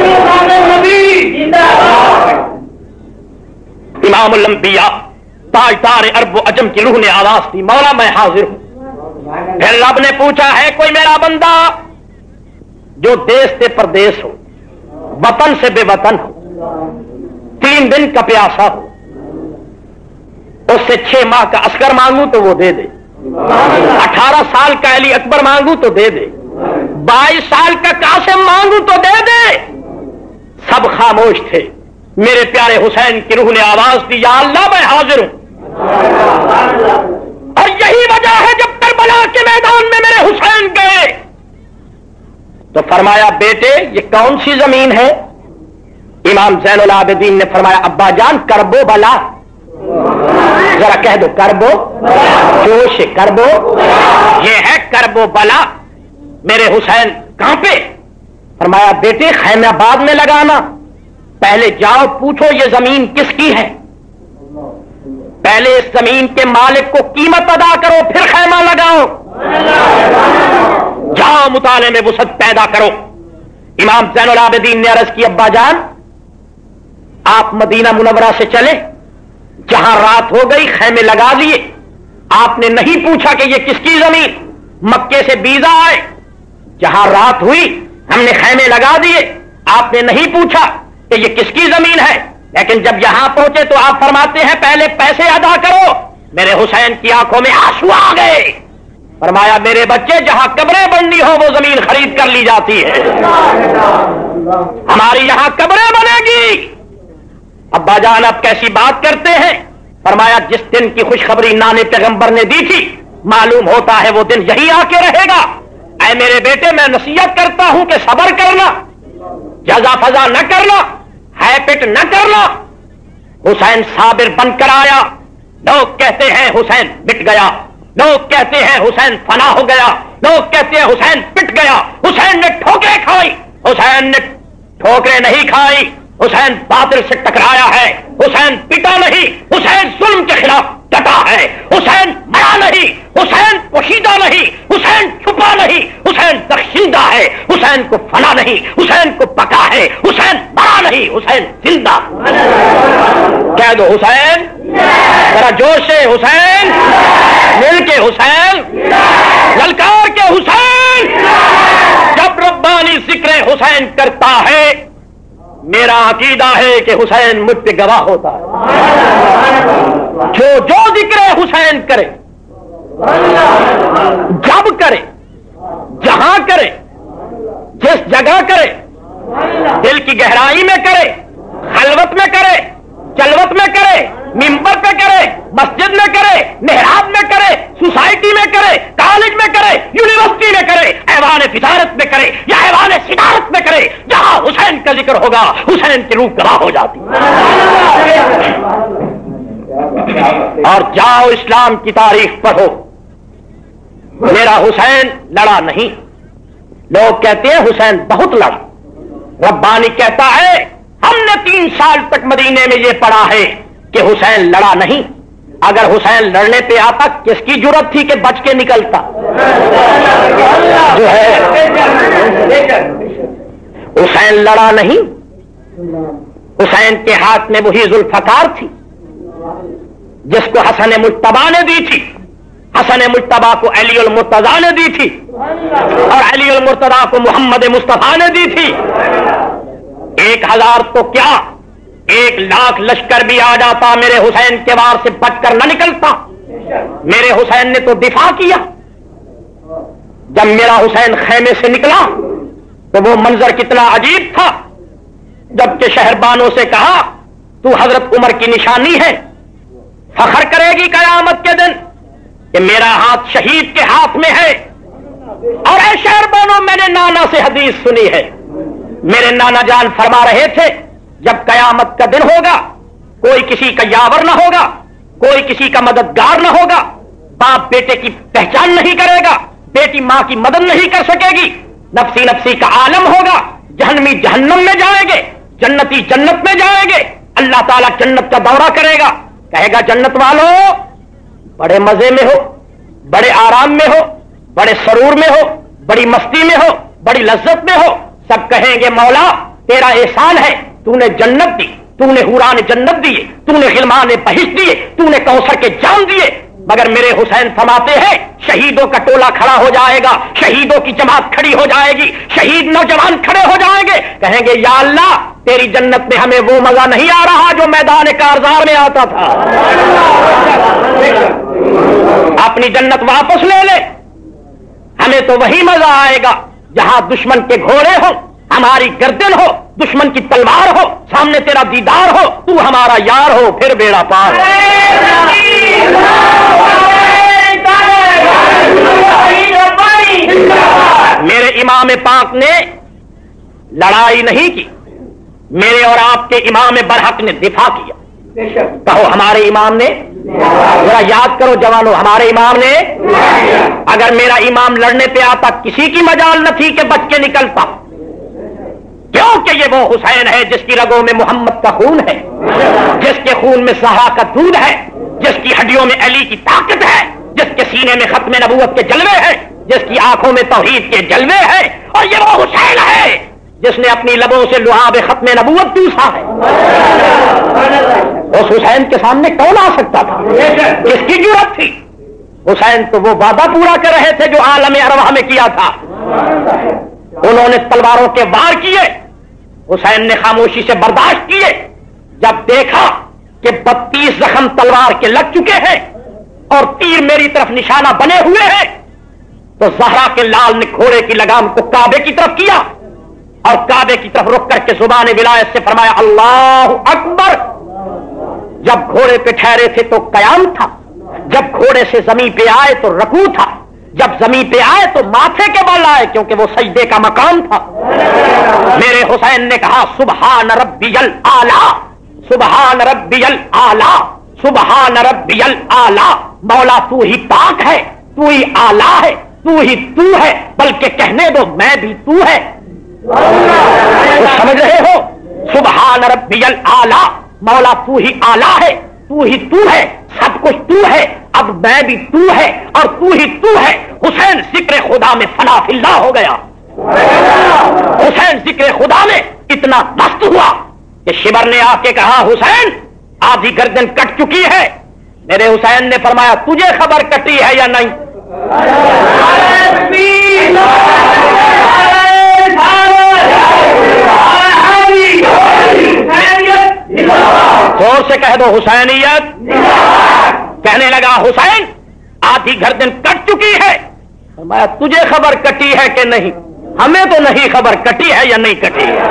Speaker 2: امام الانبیاء تاجدار عرب و عجم کی روح نے آواز دی مولا میں حاضر ہوں. پھر رب نے پوچھا ہے کوئی میرا بندہ جو دیس سے پردیس ہو، وطن سے بے وطن ہو، تین دن کا پیاسا ہو، اس سے چھ ماہ کا عسکر مانگوں تو وہ دے دے، اٹھارہ سال کا علی اکبر مانگوں تو دے دے، بائیس سال کا قاسم مانگوں تو دے دے. سب خاموش تھے. میرے پیارے حسین کی روح نے آواز دی یا اللہ میں حاضر ہوں. اور یہی وجہ ہے جب کربلا کے میدان میں میرے حسین گئے تو فرمایا بیٹے یہ کون سی زمین ہے؟ امام زین العابدین نے فرمایا ابا جان کربو بلا. ذرا کہہ دو کربو، جوش کربو، یہ ہے کربو بلا. میرے حسین کہاں پہ؟ فرمایا بیٹے خیمہ آباد میں لگانا. پہلے جاؤ پوچھو یہ زمین کس کی ہے، پہلے اس زمین کے مالک کو قیمت ادا کرو پھر خیمہ لگاؤ. جاؤ مطالعے میں وسعت پیدا کرو. امام زین العابدین نے عرض کی ابا جان آپ مدینہ منورہ سے چلے، جہاں رات ہو گئی خیمے لگا دیے. آپ نے نہیں پوچھا کہ یہ کس کی زمین، مکے سے بیزا آئے، جہاں رات ہوئی ہم نے خیمے لگا دیے. آپ نے نہیں پوچھا کہ یہ کس کی زمین ہے، لیکن جب یہاں پہنچے تو آپ فرماتے ہیں پہلے پیسے ادا کرو. میرے حسین کی آنکھوں میں آنسو آ گئے. فرمایا میرے بچے جہاں قبریں بننی ہو وہ زمین خرید کر لی جاتی ہے، ہماری یہاں قبریں بنے گی. ابا جان اب کیسی بات کرتے ہیں؟ فرمایا جس دن کی خوشخبری نانے پیغمبر نے دی تھی معلوم ہوتا ہے وہ دن یہی آ کے رہے گا. اے میرے بیٹے میں نصیحت کرتا ہوں کہ صبر کرنا، جزا فضا نہ کرنا، ہے پٹ نہ کرنا. حسین صابر بن کر آیا. لوگ کہتے ہیں حسین مٹ گیا، لوگ کہتے ہیں حسین فنا ہو گیا، لوگ کہتے ہیں حسین پٹ گیا. حسین نے ٹھوکریں کھائی، حسین نے ٹھوکریں نہیں کھائی، حسین باطل سے ٹکرایا ہے. حسین پٹا نہیں، حسین ظلم کے خلاف ڈٹا ہے. حسین مرا نہیں، حسین پوشیدہ نہیں، حسین چھپا نہیں، حسین بخشیدہ ہے. حسین کو فنا نہیں، حسین کو پکا ہے. حسین مرا نہیں، حسین زندہ. کہہ دو حسین، ذرا جوش سے حسین، مل کے حسین، للکار کے حسین. جب ربانی ذکر حسین کرتا ہے میرا عقیدہ ہے کہ حسین مجھ پہ گواہ ہوتا ہے. جو جو ذکر حسین کرے، جب کرے، جہاں کرے، جس جگہ کرے، دل کی گہرائی میں کرے، خلوت میں کرے، جلوت میں کرے، ممبر پہ کرے، مسجد میں کرے، محراب میں کرے، سوسائٹی میں کرے، کالج میں کرے، یونیورسٹی میں کرے، ایوان فطارت میں کرے یا ایوان صدارت میں کرے، جہاں حسین کا ذکر ہوگا حسین کی روح گواہ ہو جاتی. اور جاؤ اسلام کی تاریخ پڑھو. میرا حسین لڑا نہیں. لوگ کہتے ہیں حسین بہت لڑا. ربانی کہتا ہے ہم نے تین سال تک مدینے میں یہ پڑھا ہے کہ حسین لڑا نہیں. اگر حسین لڑنے پہ آتا کس کی جرت تھی کہ بچ کے نکلتا؟ جو ہے حسین لڑا نہیں. حسین کے ہاتھ میں وہی ذوالفقار تھی جس کو حسن مجتبیٰ نے دی تھی. حسن مجتبیٰ کو علی المرتضیٰ نے دی تھی اور علی المرتضیٰ کو محمد مصطفیٰ نے دی تھی. ایک ہزار تو کیا ایک لاکھ لشکر بھی آ جاتا میرے حسین کے وار سے بچ کر نہ نکلتا. میرے حسین نے تو دفاع کیا. جب میرا حسین خیمے سے نکلا تو وہ منظر کتنا عجیب تھا. جبکہ شہربانوں سے کہا تو حضرت عمر کی نشانی ہے، فخر کرے گی قیامت کے دن کہ میرا ہاتھ شہید کے ہاتھ میں ہے۔ اور اے شہربانوں، میں نے نانا سے حدیث سنی ہے، میرے نانا جان فرما رہے تھے جب قیامت کا دن ہوگا کوئی کسی کا یاور نہ ہوگا، کوئی کسی کا مددگار نہ ہوگا، باپ بیٹے کی پہچان نہیں کرے گا، بیٹی ماں کی مدد نہیں کر سکے گی، نفسی نفسی کا عالم ہوگا، جہنمی جہنم میں جائیں گے، جنتی جنت میں جائیں گے، اللہ تعالیٰ جنت کا دورہ کرے گا، کہے گا جنت والوں بڑے مزے میں ہو، بڑے آرام میں ہو، بڑے سرور میں ہو، بڑی مستی میں ہو، بڑی لذت میں ہو۔ سب کہیں گے مولا تیرا احسان ہے، تو نے جنت دی، تو نے حوران جنت دیے، تو نے غلمان بہشت دیے، تو نے کوثر کے جام دیے، مگر میرے حسین فرماتے ہیں شہیدوں کا ٹولہ کھڑا ہو جائے گا، شہیدوں کی جماعت کھڑی ہو جائے گی، شہید نوجوان کھڑے ہو جائیں گے، کہیں گے یا اللہ تیری جنت میں ہمیں وہ مزہ نہیں آ رہا جو میدان کارزار میں آتا تھا، اپنی جنت واپس لے لے، ہمیں تو وہی مزہ آئے گا جہاں دشمن کے گھوڑے ہو، ہماری گردن ہو، دشمن کی تلوار ہو، سامنے تیرا دیدار ہو، تو ہمارا یار ہو، پھر بیڑا پار۔ میرے امام پاک نے لڑائی نہیں کی، میرے اور آپ کے امام برحق نے دفاع کیا۔ کہو ہمارے امام نے، ذرا یاد کرو جوانو، ہمارے امام نے، اگر میرا امام لڑنے پہ آتا کسی کی مجال نہ تھی کہ بچ کے نکلتا، کیونکہ یہ وہ حسین ہے جس کی رگوں میں محمد کا خون ہے، جس کے خون میں زہرا کا دودھ ہے، جس کی ہڈیوں میں علی کی طاقت ہے، جس کے سینے میں ختم نبوت کے جلوے ہیں، جس کی آنکھوں میں توحید کے جلوے ہیں، اور یہ وہ حسین ہے جس نے اپنی لبوں سے لعاب ختم نبوت چوسا ہے۔ اس حسین کے سامنے کون آ سکتا تھا؟ کس کی جرأت تھی؟ حسین تو وہ وعدہ پورا کر رہے تھے جو عالم ارواح میں کیا تھا، انہوں نے تلواروں کے وار کیے، حسین نے خاموشی سے برداشت کیے، جب دیکھا کہ بتیس زخم تلوار کے لگ چکے ہیں اور تیر میری طرف نشانہ بنے ہوئے ہیں، تو زہرا کے لال نے گھوڑے کی لگام کو کعبے کی طرف کیا اور کعبے کی طرف رک کر کے زبان ولایت سے فرمایا اللہ اکبر۔ جب گھوڑے پہ ٹھہرے تھے تو قیام تھا، جب گھوڑے سے زمین پہ آئے تو رکوع تھا، جب زمین پہ آئے تو ماتھے کے بل آئے کیونکہ وہ سجدے کا مقام تھا۔ میرے حسین نے کہا سبحان ربی الاعلی، سبحان ربی الاعلی، سبحان ربی الاعلی، مولا تو ہی پاک ہے، تو ہی اعلی ہے، تو ہی تو ہے، بلکہ کہنے دو میں بھی تو ہے۔ تو سمجھ رہے ہو سبحان ربی الاعلی، مولا تو ہی اعلی ہے، تو ہی تو ہے، سب کچھ تو ہے، اب میں بھی تو ہے اور تو ہی تو ہے۔ حسین ذکر خدا میں فنا فی اللہ ہو گیا، حسین ذکر خدا میں اتنا مست ہوا کہ شبر نے آ کے کہا حسین آدھی گردن کٹ چکی ہے۔ میرے حسین نے فرمایا تجھے خبر کٹی ہے یا نہیں؟ زور سے کہہ دو حسینیت۔ کہنے لگا حسین آدھی گردن کٹ چکی ہے، فرمایا تجھے خبر کٹی ہے کہ نہیں؟ ہمیں تو نہیں خبر کٹی ہے یا نہیں کٹی ہے۔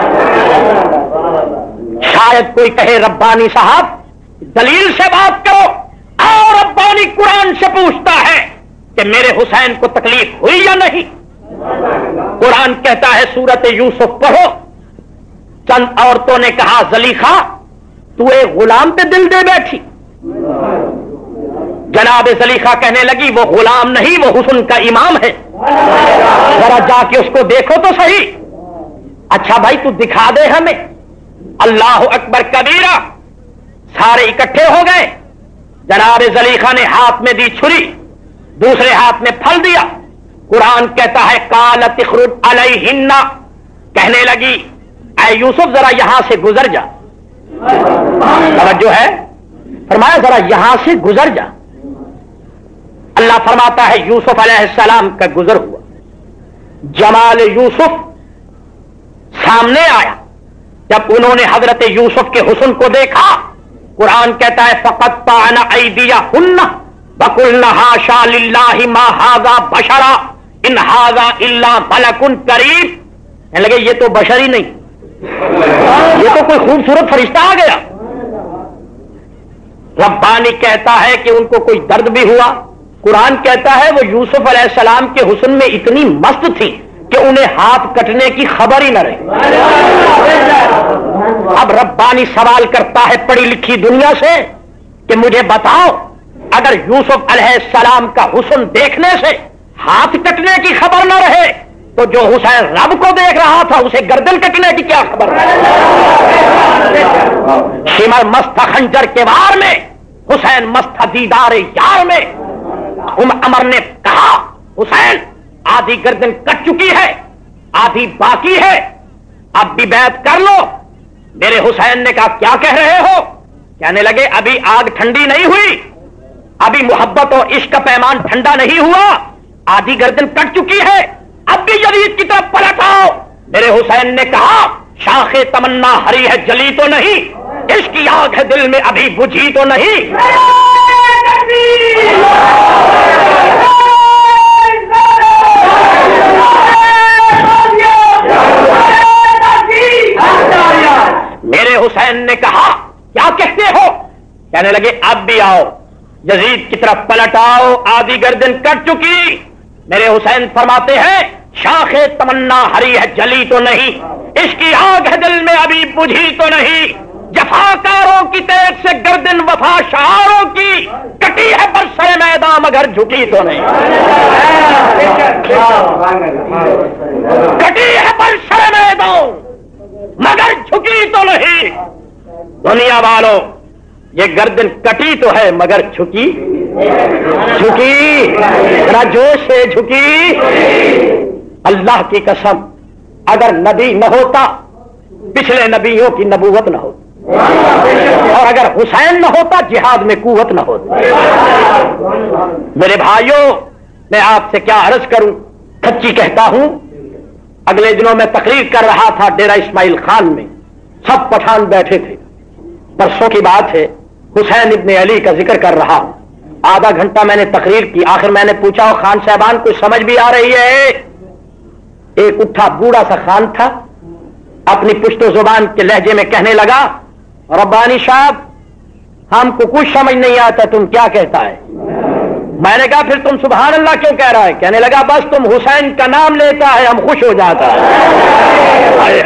Speaker 2: شاید کوئی کہے ربانی صاحب دلیل سے بات کرو، اور ربانی قرآن سے پوچھتا ہے کہ میرے حسین کو تکلیف ہوئی یا نہیں؟ قرآن کہتا ہے سورت یوسف پڑھو، چند عورتوں نے کہا زلیخا تو ایک غلام پہ دل دے بیٹھی۔ جناب زلیخا کہنے لگی وہ غلام نہیں، وہ حسن کا امام ہے، ذرا جا کے اس کو دیکھو تو صحیح۔ اچھا بھائی تو دکھا دے ہمیں۔ اللہ اکبر کبیرہ، سارے اکٹھے ہو گئے، جناب زلیخا نے ہاتھ میں دی چھری، دوسرے ہاتھ میں پھل دیا۔ قرآن کہتا ہے قالت اخرج علیہن، کہنے لگی اے یوسف ذرا یہاں سے گزر جا۔ توجہ ہے، فرمایا ذرا یہاں سے گزر جا۔ اللہ فرماتا ہے یوسف علیہ السلام کا گزر ہوا، جمال یوسف سامنے آیا۔ جب انہوں نے حضرت یوسف کے حسن کو دیکھا، قرآن کہتا ہے فقطعن ایدیہن وقلن حاشا للہ ما ھذا بشرا ان ھذا الا ملک کریم۔ کہنے لگے یہ تو بشر ہی نہیں، یہ تو کوئی خوبصورت فرشتہ آ گیا. ربانی کہتا ہے کہ ان کو کوئی درد بھی ہوا. قرآن کہتا ہے وہ یوسف علیہ السلام کے حسن میں اتنی مست تھی کہ انہیں ہاتھ کٹنے کی خبر ہی نہ رہی. اب ربانی سوال کرتا ہے پڑھی لکھی دنیا سے کہ مجھے بتاؤ اگر یوسف علیہ السلام کا حسن دیکھنے سے ہاتھ کٹنے کی خبر نہ رہے تو جو حسین رب کو دیکھ رہا تھا اسے گردن کٹنے کی کیا خبر؟ شمر مست خنجر کے وار میں، حسین مست دیدار یار میں. عمر نے کہا حسین آدھی گردن کٹ چکی ہے، آدھی باقی ہے، اب بھی بیعت کر لو. میرے حسین نے کہا کیا کہہ رہے ہو؟ کہنے لگے ابھی آگ ٹھنڈی نہیں ہوئی، ابھی محبت اور عشق کا پیمان ٹھنڈا نہیں ہوا، آدھی گردن کٹ چکی ہے، اب بھی یزید کی طرف پلٹ آؤ. میرے حسین نے کہا شاخ تمنا ہری ہے جلی تو نہیں، عشق کی آگ ہے دل میں ابھی بجھی تو نہیں. میرے حسین نے کہا کیا کہتے ہو؟ کہنے لگے اب بھی آؤ، یزید کی طرف پلٹ آؤ، آدھی گردن کٹ چکی. میرے حسین فرماتے ہیں شاخ تمنا ہری ہے جلی تو نہیں، عشق کی آگ ہے دل میں ابھی بجھی تو نہیں. جفاکاروں کی تیز سے گردن وفا شعاروں کی کٹی ہے برسر میدان مگر جھکی تو نہیں. کٹی ہے برسر میدان مگر جھکی تو نہیں. دنیا والوں یہ گردن کٹی تو ہے مگر جھکی جھکی ذرا جوش سے جھکی. اللہ کی قسم اگر نبی نہ ہوتا پچھلے نبیوں کی نبوت نہ ہوتی، اور اگر حسین نہ ہوتا جہاد میں قوت نہ ہوتی. میرے بھائیوں میں آپ سے کیا عرض کروں، سچی کہتا ہوں. اگلے دنوں میں تقریر کر رہا تھا ڈیرہ اسماعیل خان میں، سب پٹھان بیٹھے تھے. پرسوں کی بات ہے، حسین ابن علی کا ذکر کر رہا ہوں. آدھا گھنٹہ میں نے تقریر کی. آخر میں نے پوچھا خان صاحبان کو سمجھ بھی آ رہی ہے؟ ایک اٹھا بوڑھا سا خان تھا، اپنی پشت و زبان کے لہجے میں کہنے لگا ربانی صاحب ہم کو کچھ سمجھ نہیں آتا، تم کیا کہتا ہے؟ میں نے کہا پھر تم سبحان اللہ کیوں کہہ رہا ہے؟ کہنے لگا بس تم حسین کا نام لیتا ہے ہم خوش ہو جاتا ہے.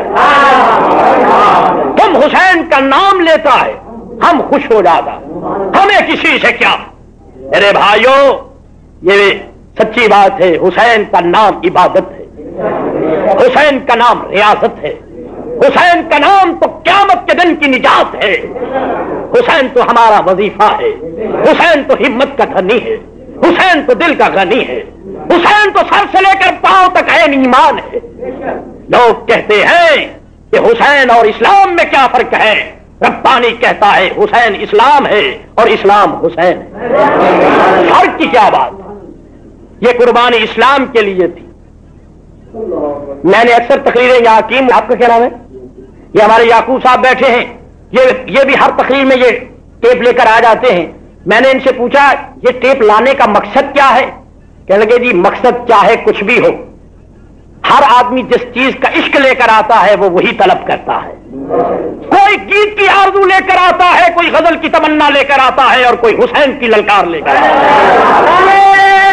Speaker 2: تم حسین کا نام لیتا ہے ہم خوش ہو جاتا، ہمیں کسی سے کیا. میرے بھائیوں یہ سچی بات ہے، حسین کا نام عبادت ہے، حسین کا نام ریاضت ہے، حسین کا نام تو قیامت کے دن کی نجات ہے. حسین تو ہمارا وظیفہ ہے، حسین تو ہمت کا دھنی ہے، حسین تو دل کا غنی ہے، حسین تو سر سے لے کر پاؤں تک عین ایمان ہے. لوگ کہتے ہیں کہ حسین اور اسلام میں کیا فرق ہے؟ ربانی کہتا ہے حسین اسلام ہے اور اسلام حسین ہے. فرق کی کیا بات؟ یہ قربانی اسلام کے لیے تھی. میں نے اکثر تقریریں یا حکیم آپ کا کیا نام ہے، یہ ہمارے یعقوب صاحب بیٹھے ہیں، یہ یہ بھی ہر تقریر میں یہ ٹیپ لے کر آ جاتے ہیں. میں نے ان سے پوچھا یہ ٹیپ لانے کا مقصد کیا ہے؟ کہنے لگے جی مقصد چاہے کچھ بھی ہو، ہر آدمی جس چیز کا عشق لے کر آتا ہے وہ وہی طلب کرتا ہے. کوئی گیت کی آرزو لے کر آتا ہے، کوئی غزل کی تمنا لے کر آتا ہے، اور کوئی حسین کی للکار لے کر آتا ہے.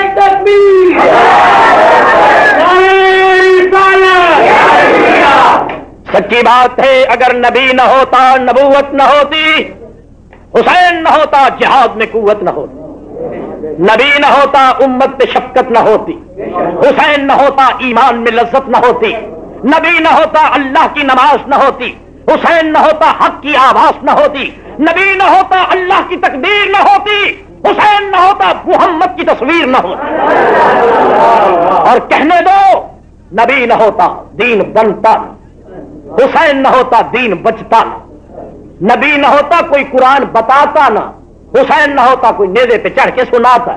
Speaker 2: سچی بات ہے اگر نبی نہ ہوتا نبوت نہ ہوتی، حسین نہ ہوتا جہاد میں قوت نہ ہوتی، نبی نہ ہوتا امت پہ شفقت نہ ہوتی، حسین نہ ہوتا ایمان میں لذت نہ ہوتی، نبی نہ ہوتا اللہ کی نماز نہ ہوتی، حسین نہ ہوتا حق کی آواز نہ ہوتی، نبی نہ ہوتا اللہ کی تقدیر نہ ہوتی، حسین نہ ہوتا محمد کی تصویر نہ ہوتی. اور کہنے دو نبی نہ ہوتا دین بنتا، حسین نہ ہوتا دین بچتا، نبی نہ ہوتا کوئی قرآن بتاتا نہ، حسین نہ ہوتا کوئی نیزے پہ چڑھ کے سناتا.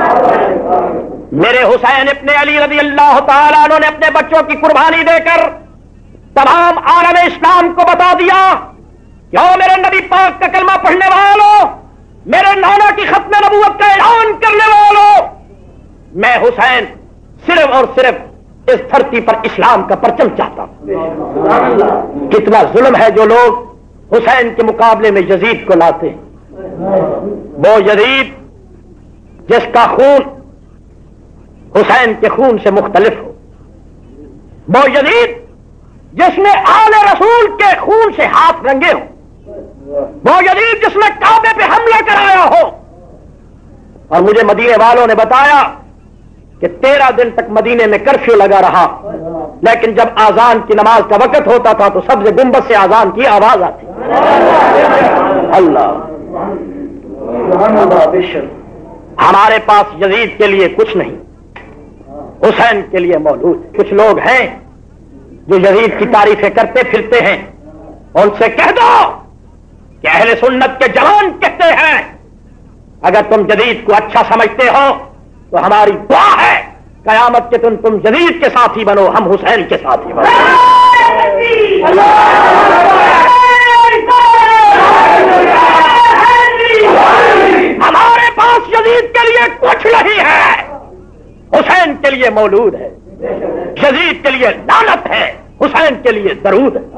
Speaker 2: میرے حسین ابن علی رضی اللہ تعالیٰ عنہ نے اپنے بچوں کی قربانی دے کر تمام عالم اسلام کو بتا دیا کیوں میرے نبی پاک کا کلمہ پڑھنے والوں، میرے نانا کی ختم نبوت کا اعلان کرنے والوں، میں حسین صرف اور صرف اس دھرتی پر اسلام کا پرچم چاہتا ہوں۔ کتنا ظلم ہے جو لوگ حسین کے مقابلے میں یزید کو لاتے ہیں۔ وہ یزید جس کا خون حسین کے خون سے مختلف ہو، وہ یزید جس نے آل رسول کے خون سے ہاتھ رنگے ہو، وہ یزید جس نے کعبے پہ حملہ کرایا ہو۔ اور مجھے مدینے والوں نے بتایا کہ تیرہ دن تک مدینے میں کرفیو لگا رہا، لیکن جب آذان کی نماز کا وقت ہوتا تھا تو سبز گنبد سے آذان کی آواز آتی۔ اللہ ہمارے پاس یزید کے لیے کچھ نہیں، حسین کے لیے موجود۔ کچھ لوگ ہیں جو یزید کی تعریفیں کرتے پھرتے ہیں، ان سے کہہ دو کہ اہل سنت کے جوان کہتے ہیں اگر تم یزید کو اچھا سمجھتے ہو تو ہماری دعا ہے قیامت کے دن تم یزید کے ساتھی بنو، ہم حسین کے ساتھی بنو۔ ہمارے پاس یزید کے لیے کچھ نہیں ہے، حسین کے لیے مولود ہے۔ یزید کے لیے لعنت ہے، حسین کے لیے درود ہے۔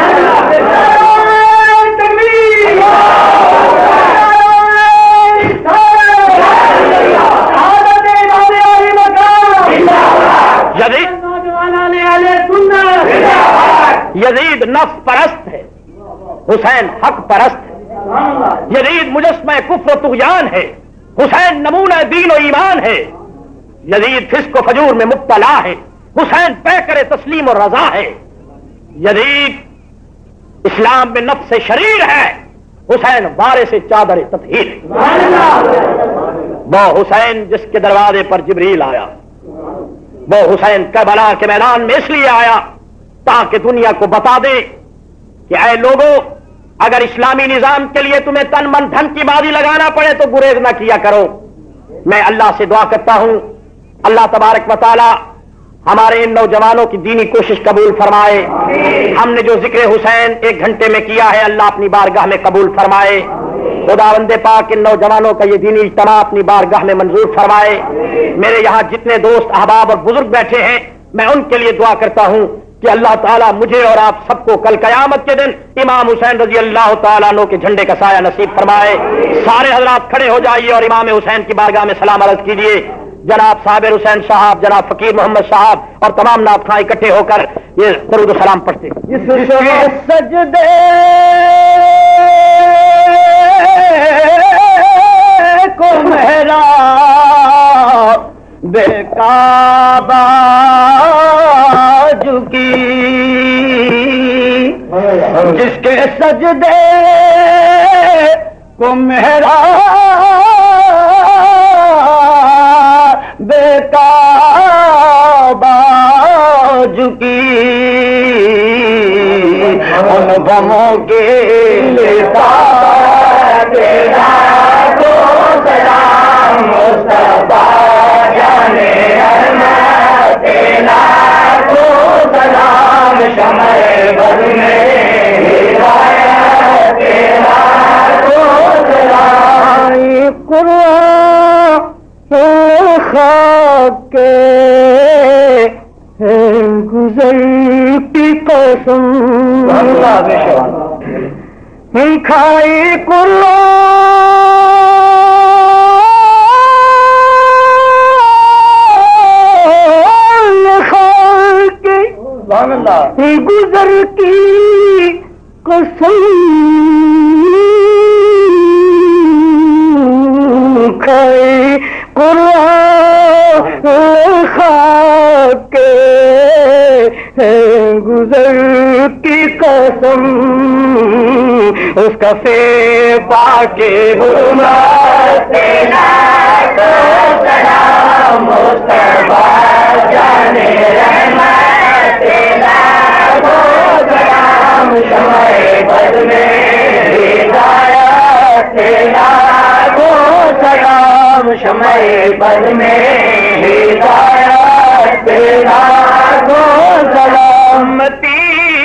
Speaker 2: یزید نفس پرست ہے، حسین حق پرست ہے۔ یزید مجسمہ کفر و طغیان ہے، حسین نمونہ دین و ایمان ہے۔ یزید فسق و فجور میں مبتلا ہے، حسین پیکر تسلیم و رضا ہے۔ یزید اسلام میں نفس شریر ہے، حسین وارث چادر تطہیر ہے۔ وہ حسین جس کے دروازے پر جبریل آیا، وہ حسین کربلا کے میدان میں اس لیے آیا تاکہ دنیا کو بتا دے کہ اے لوگوں، اگر اسلامی نظام کے لیے تمہیں تن من دھن کی بازی لگانا پڑے تو گریز نہ کیا کرو۔ میں اللہ سے دعا کرتا ہوں اللہ تبارک و تعالی ہمارے ان نوجوانوں کی دینی کوشش قبول فرمائے۔ ہم نے جو ذکر حسین ایک گھنٹے میں کیا ہے اللہ اپنی بارگاہ میں قبول فرمائے۔ خداوند پاک ان نوجوانوں کا یہ دینی اجتماع اپنی بارگاہ میں منظور فرمائے۔ میرے یہاں جتنے دوست احباب اور بزرگ بیٹھے ہیں میں ان کے لیے دعا کرتا ہوں کہ اللہ تعالیٰ مجھے اور آپ سب کو کل قیامت کے دن امام حسین رضی اللہ تعالیٰ عنہ کے جھنڈے کا سایہ نصیب فرمائے۔ سارے حضرات کھڑے ہو جائیے اور امام حسین کی بارگاہ میں سلام عرض کیجیے۔ جناب صابر حسین صاحب، جناب فقیر محمد صاحب اور تمام نعت خواں اکٹھے ہو کر یہ درود و سلام پڑھتے ہیں۔ سجدے کو محراب بے کعبہ جھکی، جس کے سجدے کو محراب بے کعبہ جھکی، ان غموں کے لیتا تیرا کو سلام مصطفیٰ جانے رحمت تیرا کو سلام شمع بد میں ہدایت تیرا کو سلام قرآن خاک کے گزر کی قسم کھائی قرآن خاک کے گزر کی قسم کھائی قرآن خاک کے گزر کی قسم، اس کا فیبا کے حرمت تیرا کو سلام مصطفیٰ جانے رحمت تیرا کو سلام شمع بد میں ہدایت تیرا کو سلام شمع بد میں ہدایت تیرا کو سلام۔ امتی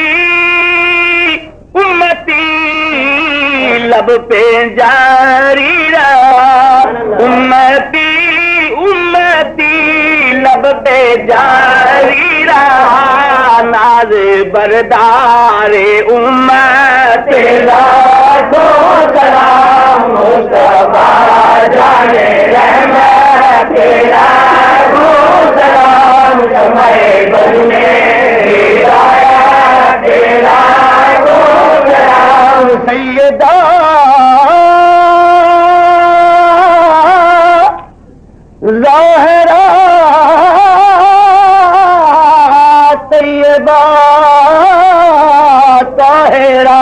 Speaker 2: امتی لب پہ جاری رہا، امتی امتی لب جب بے جاری رہا ناز بردار امت لاکھوں سلام مصطفیٰ جانے رحمت لاکھوں سلام شمع بز میں ہدایت لاکھوں سلام سیدہ ظاہرہ طیبہ طاہرہ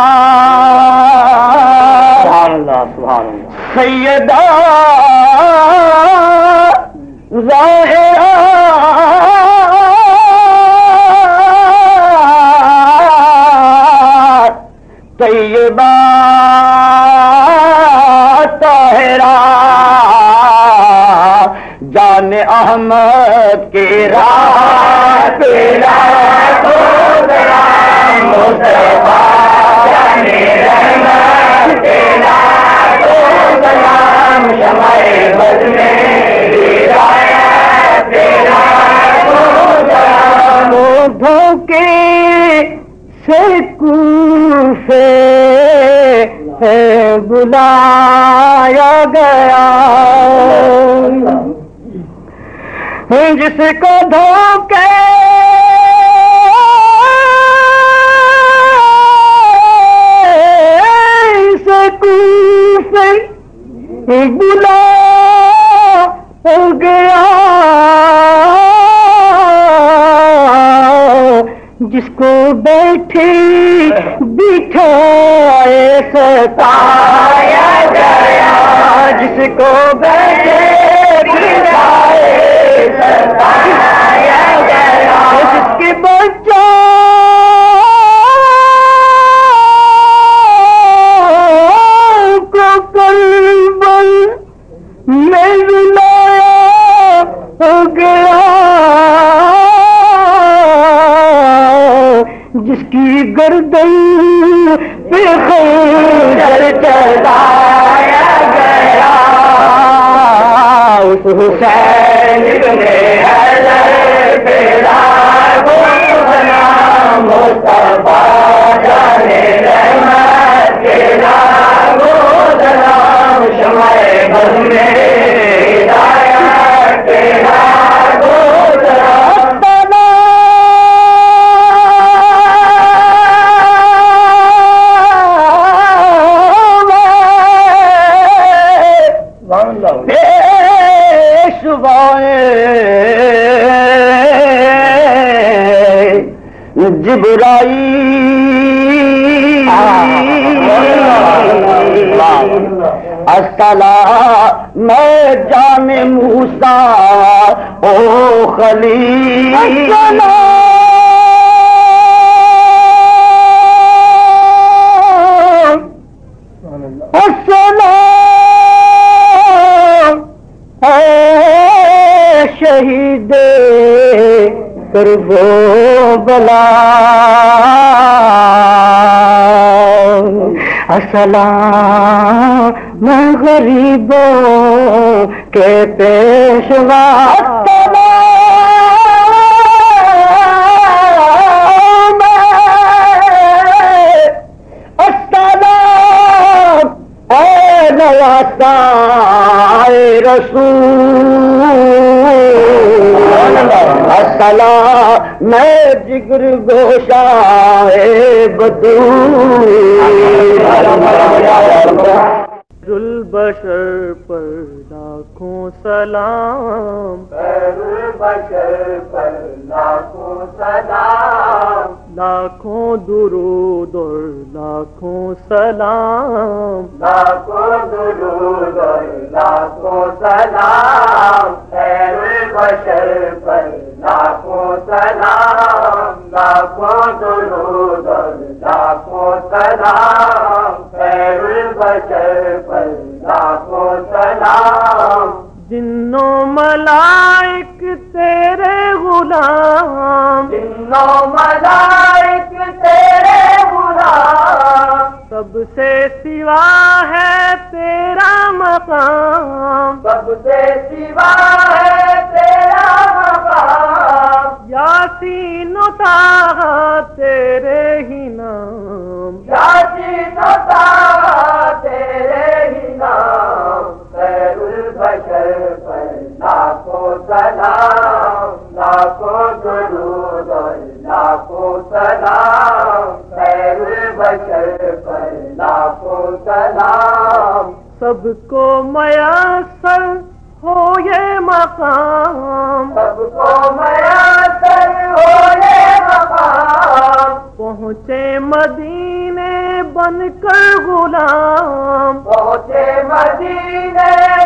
Speaker 2: سبحان اللہ سبحان اللہ سیدہ ظاہرہ طیبہ طاہرہ جان احمد کے راہ پہ لاکھوں سلام مصطفیٰ جان رحمت کے لاکھوں سلام شمع بز میں ہدایت کے لاکھوں سلام دھوکے سے کوفے ہے بلایا گیا جس کو دھوکے سے کوفے بلا گیا جس کو بیٹھی بٹھائے ستایا گیا جس کو بیٹھے بٹھائے ستایا گیا جس کے بچوں کو کربل میں رلایا گیا جس کی گردن پہ خنجر چلایا گیا اس حسین ابن حیدر پہ لاکھوں سلام مصطفیٰ جان رحمت کے لاکھوں سلام شمع بز میں ہدایت کے لاکھوں سلام جبرائیل السلام میں جان موسیٰ او خلیل السلام اے شہید کربو بلا السلام میں غریبوں کے پیشوا السلام اے نواسا اے رسول السلام میں جگر گوشا اے بدو البشر پر لاکھوں سلام البشر پر لاکھوں سلام لاکھوں درود اور لاکھوں سلام لاکھوں درود اور لاکھوں سلام خیر البشر پر لاکھوں سلام لاکھوں درود اور لاکھوں سلام خیر البشر پر لاکھوں سلام جنوں ملائک تیرے غلام جنوں ملائک تیرے غلام سب سے سوا ہے تیرا مقام سب سے سوا ہے تیرا مقام یاسین و طٰہٰ تیرے ہی نام، یاسین و طٰہٰ تیرے ہی نام، خیر البشر پر لاکھوں سلام، لاکھوں درود اور لاکھوں سلام، خیر البشر پر لاکھوں سلام۔ سب کو میسر ہو یہ مقام، سب کو میسر ہو یہ مقام، پہنچے مدینے بن کر غلام، پہنچے مدینے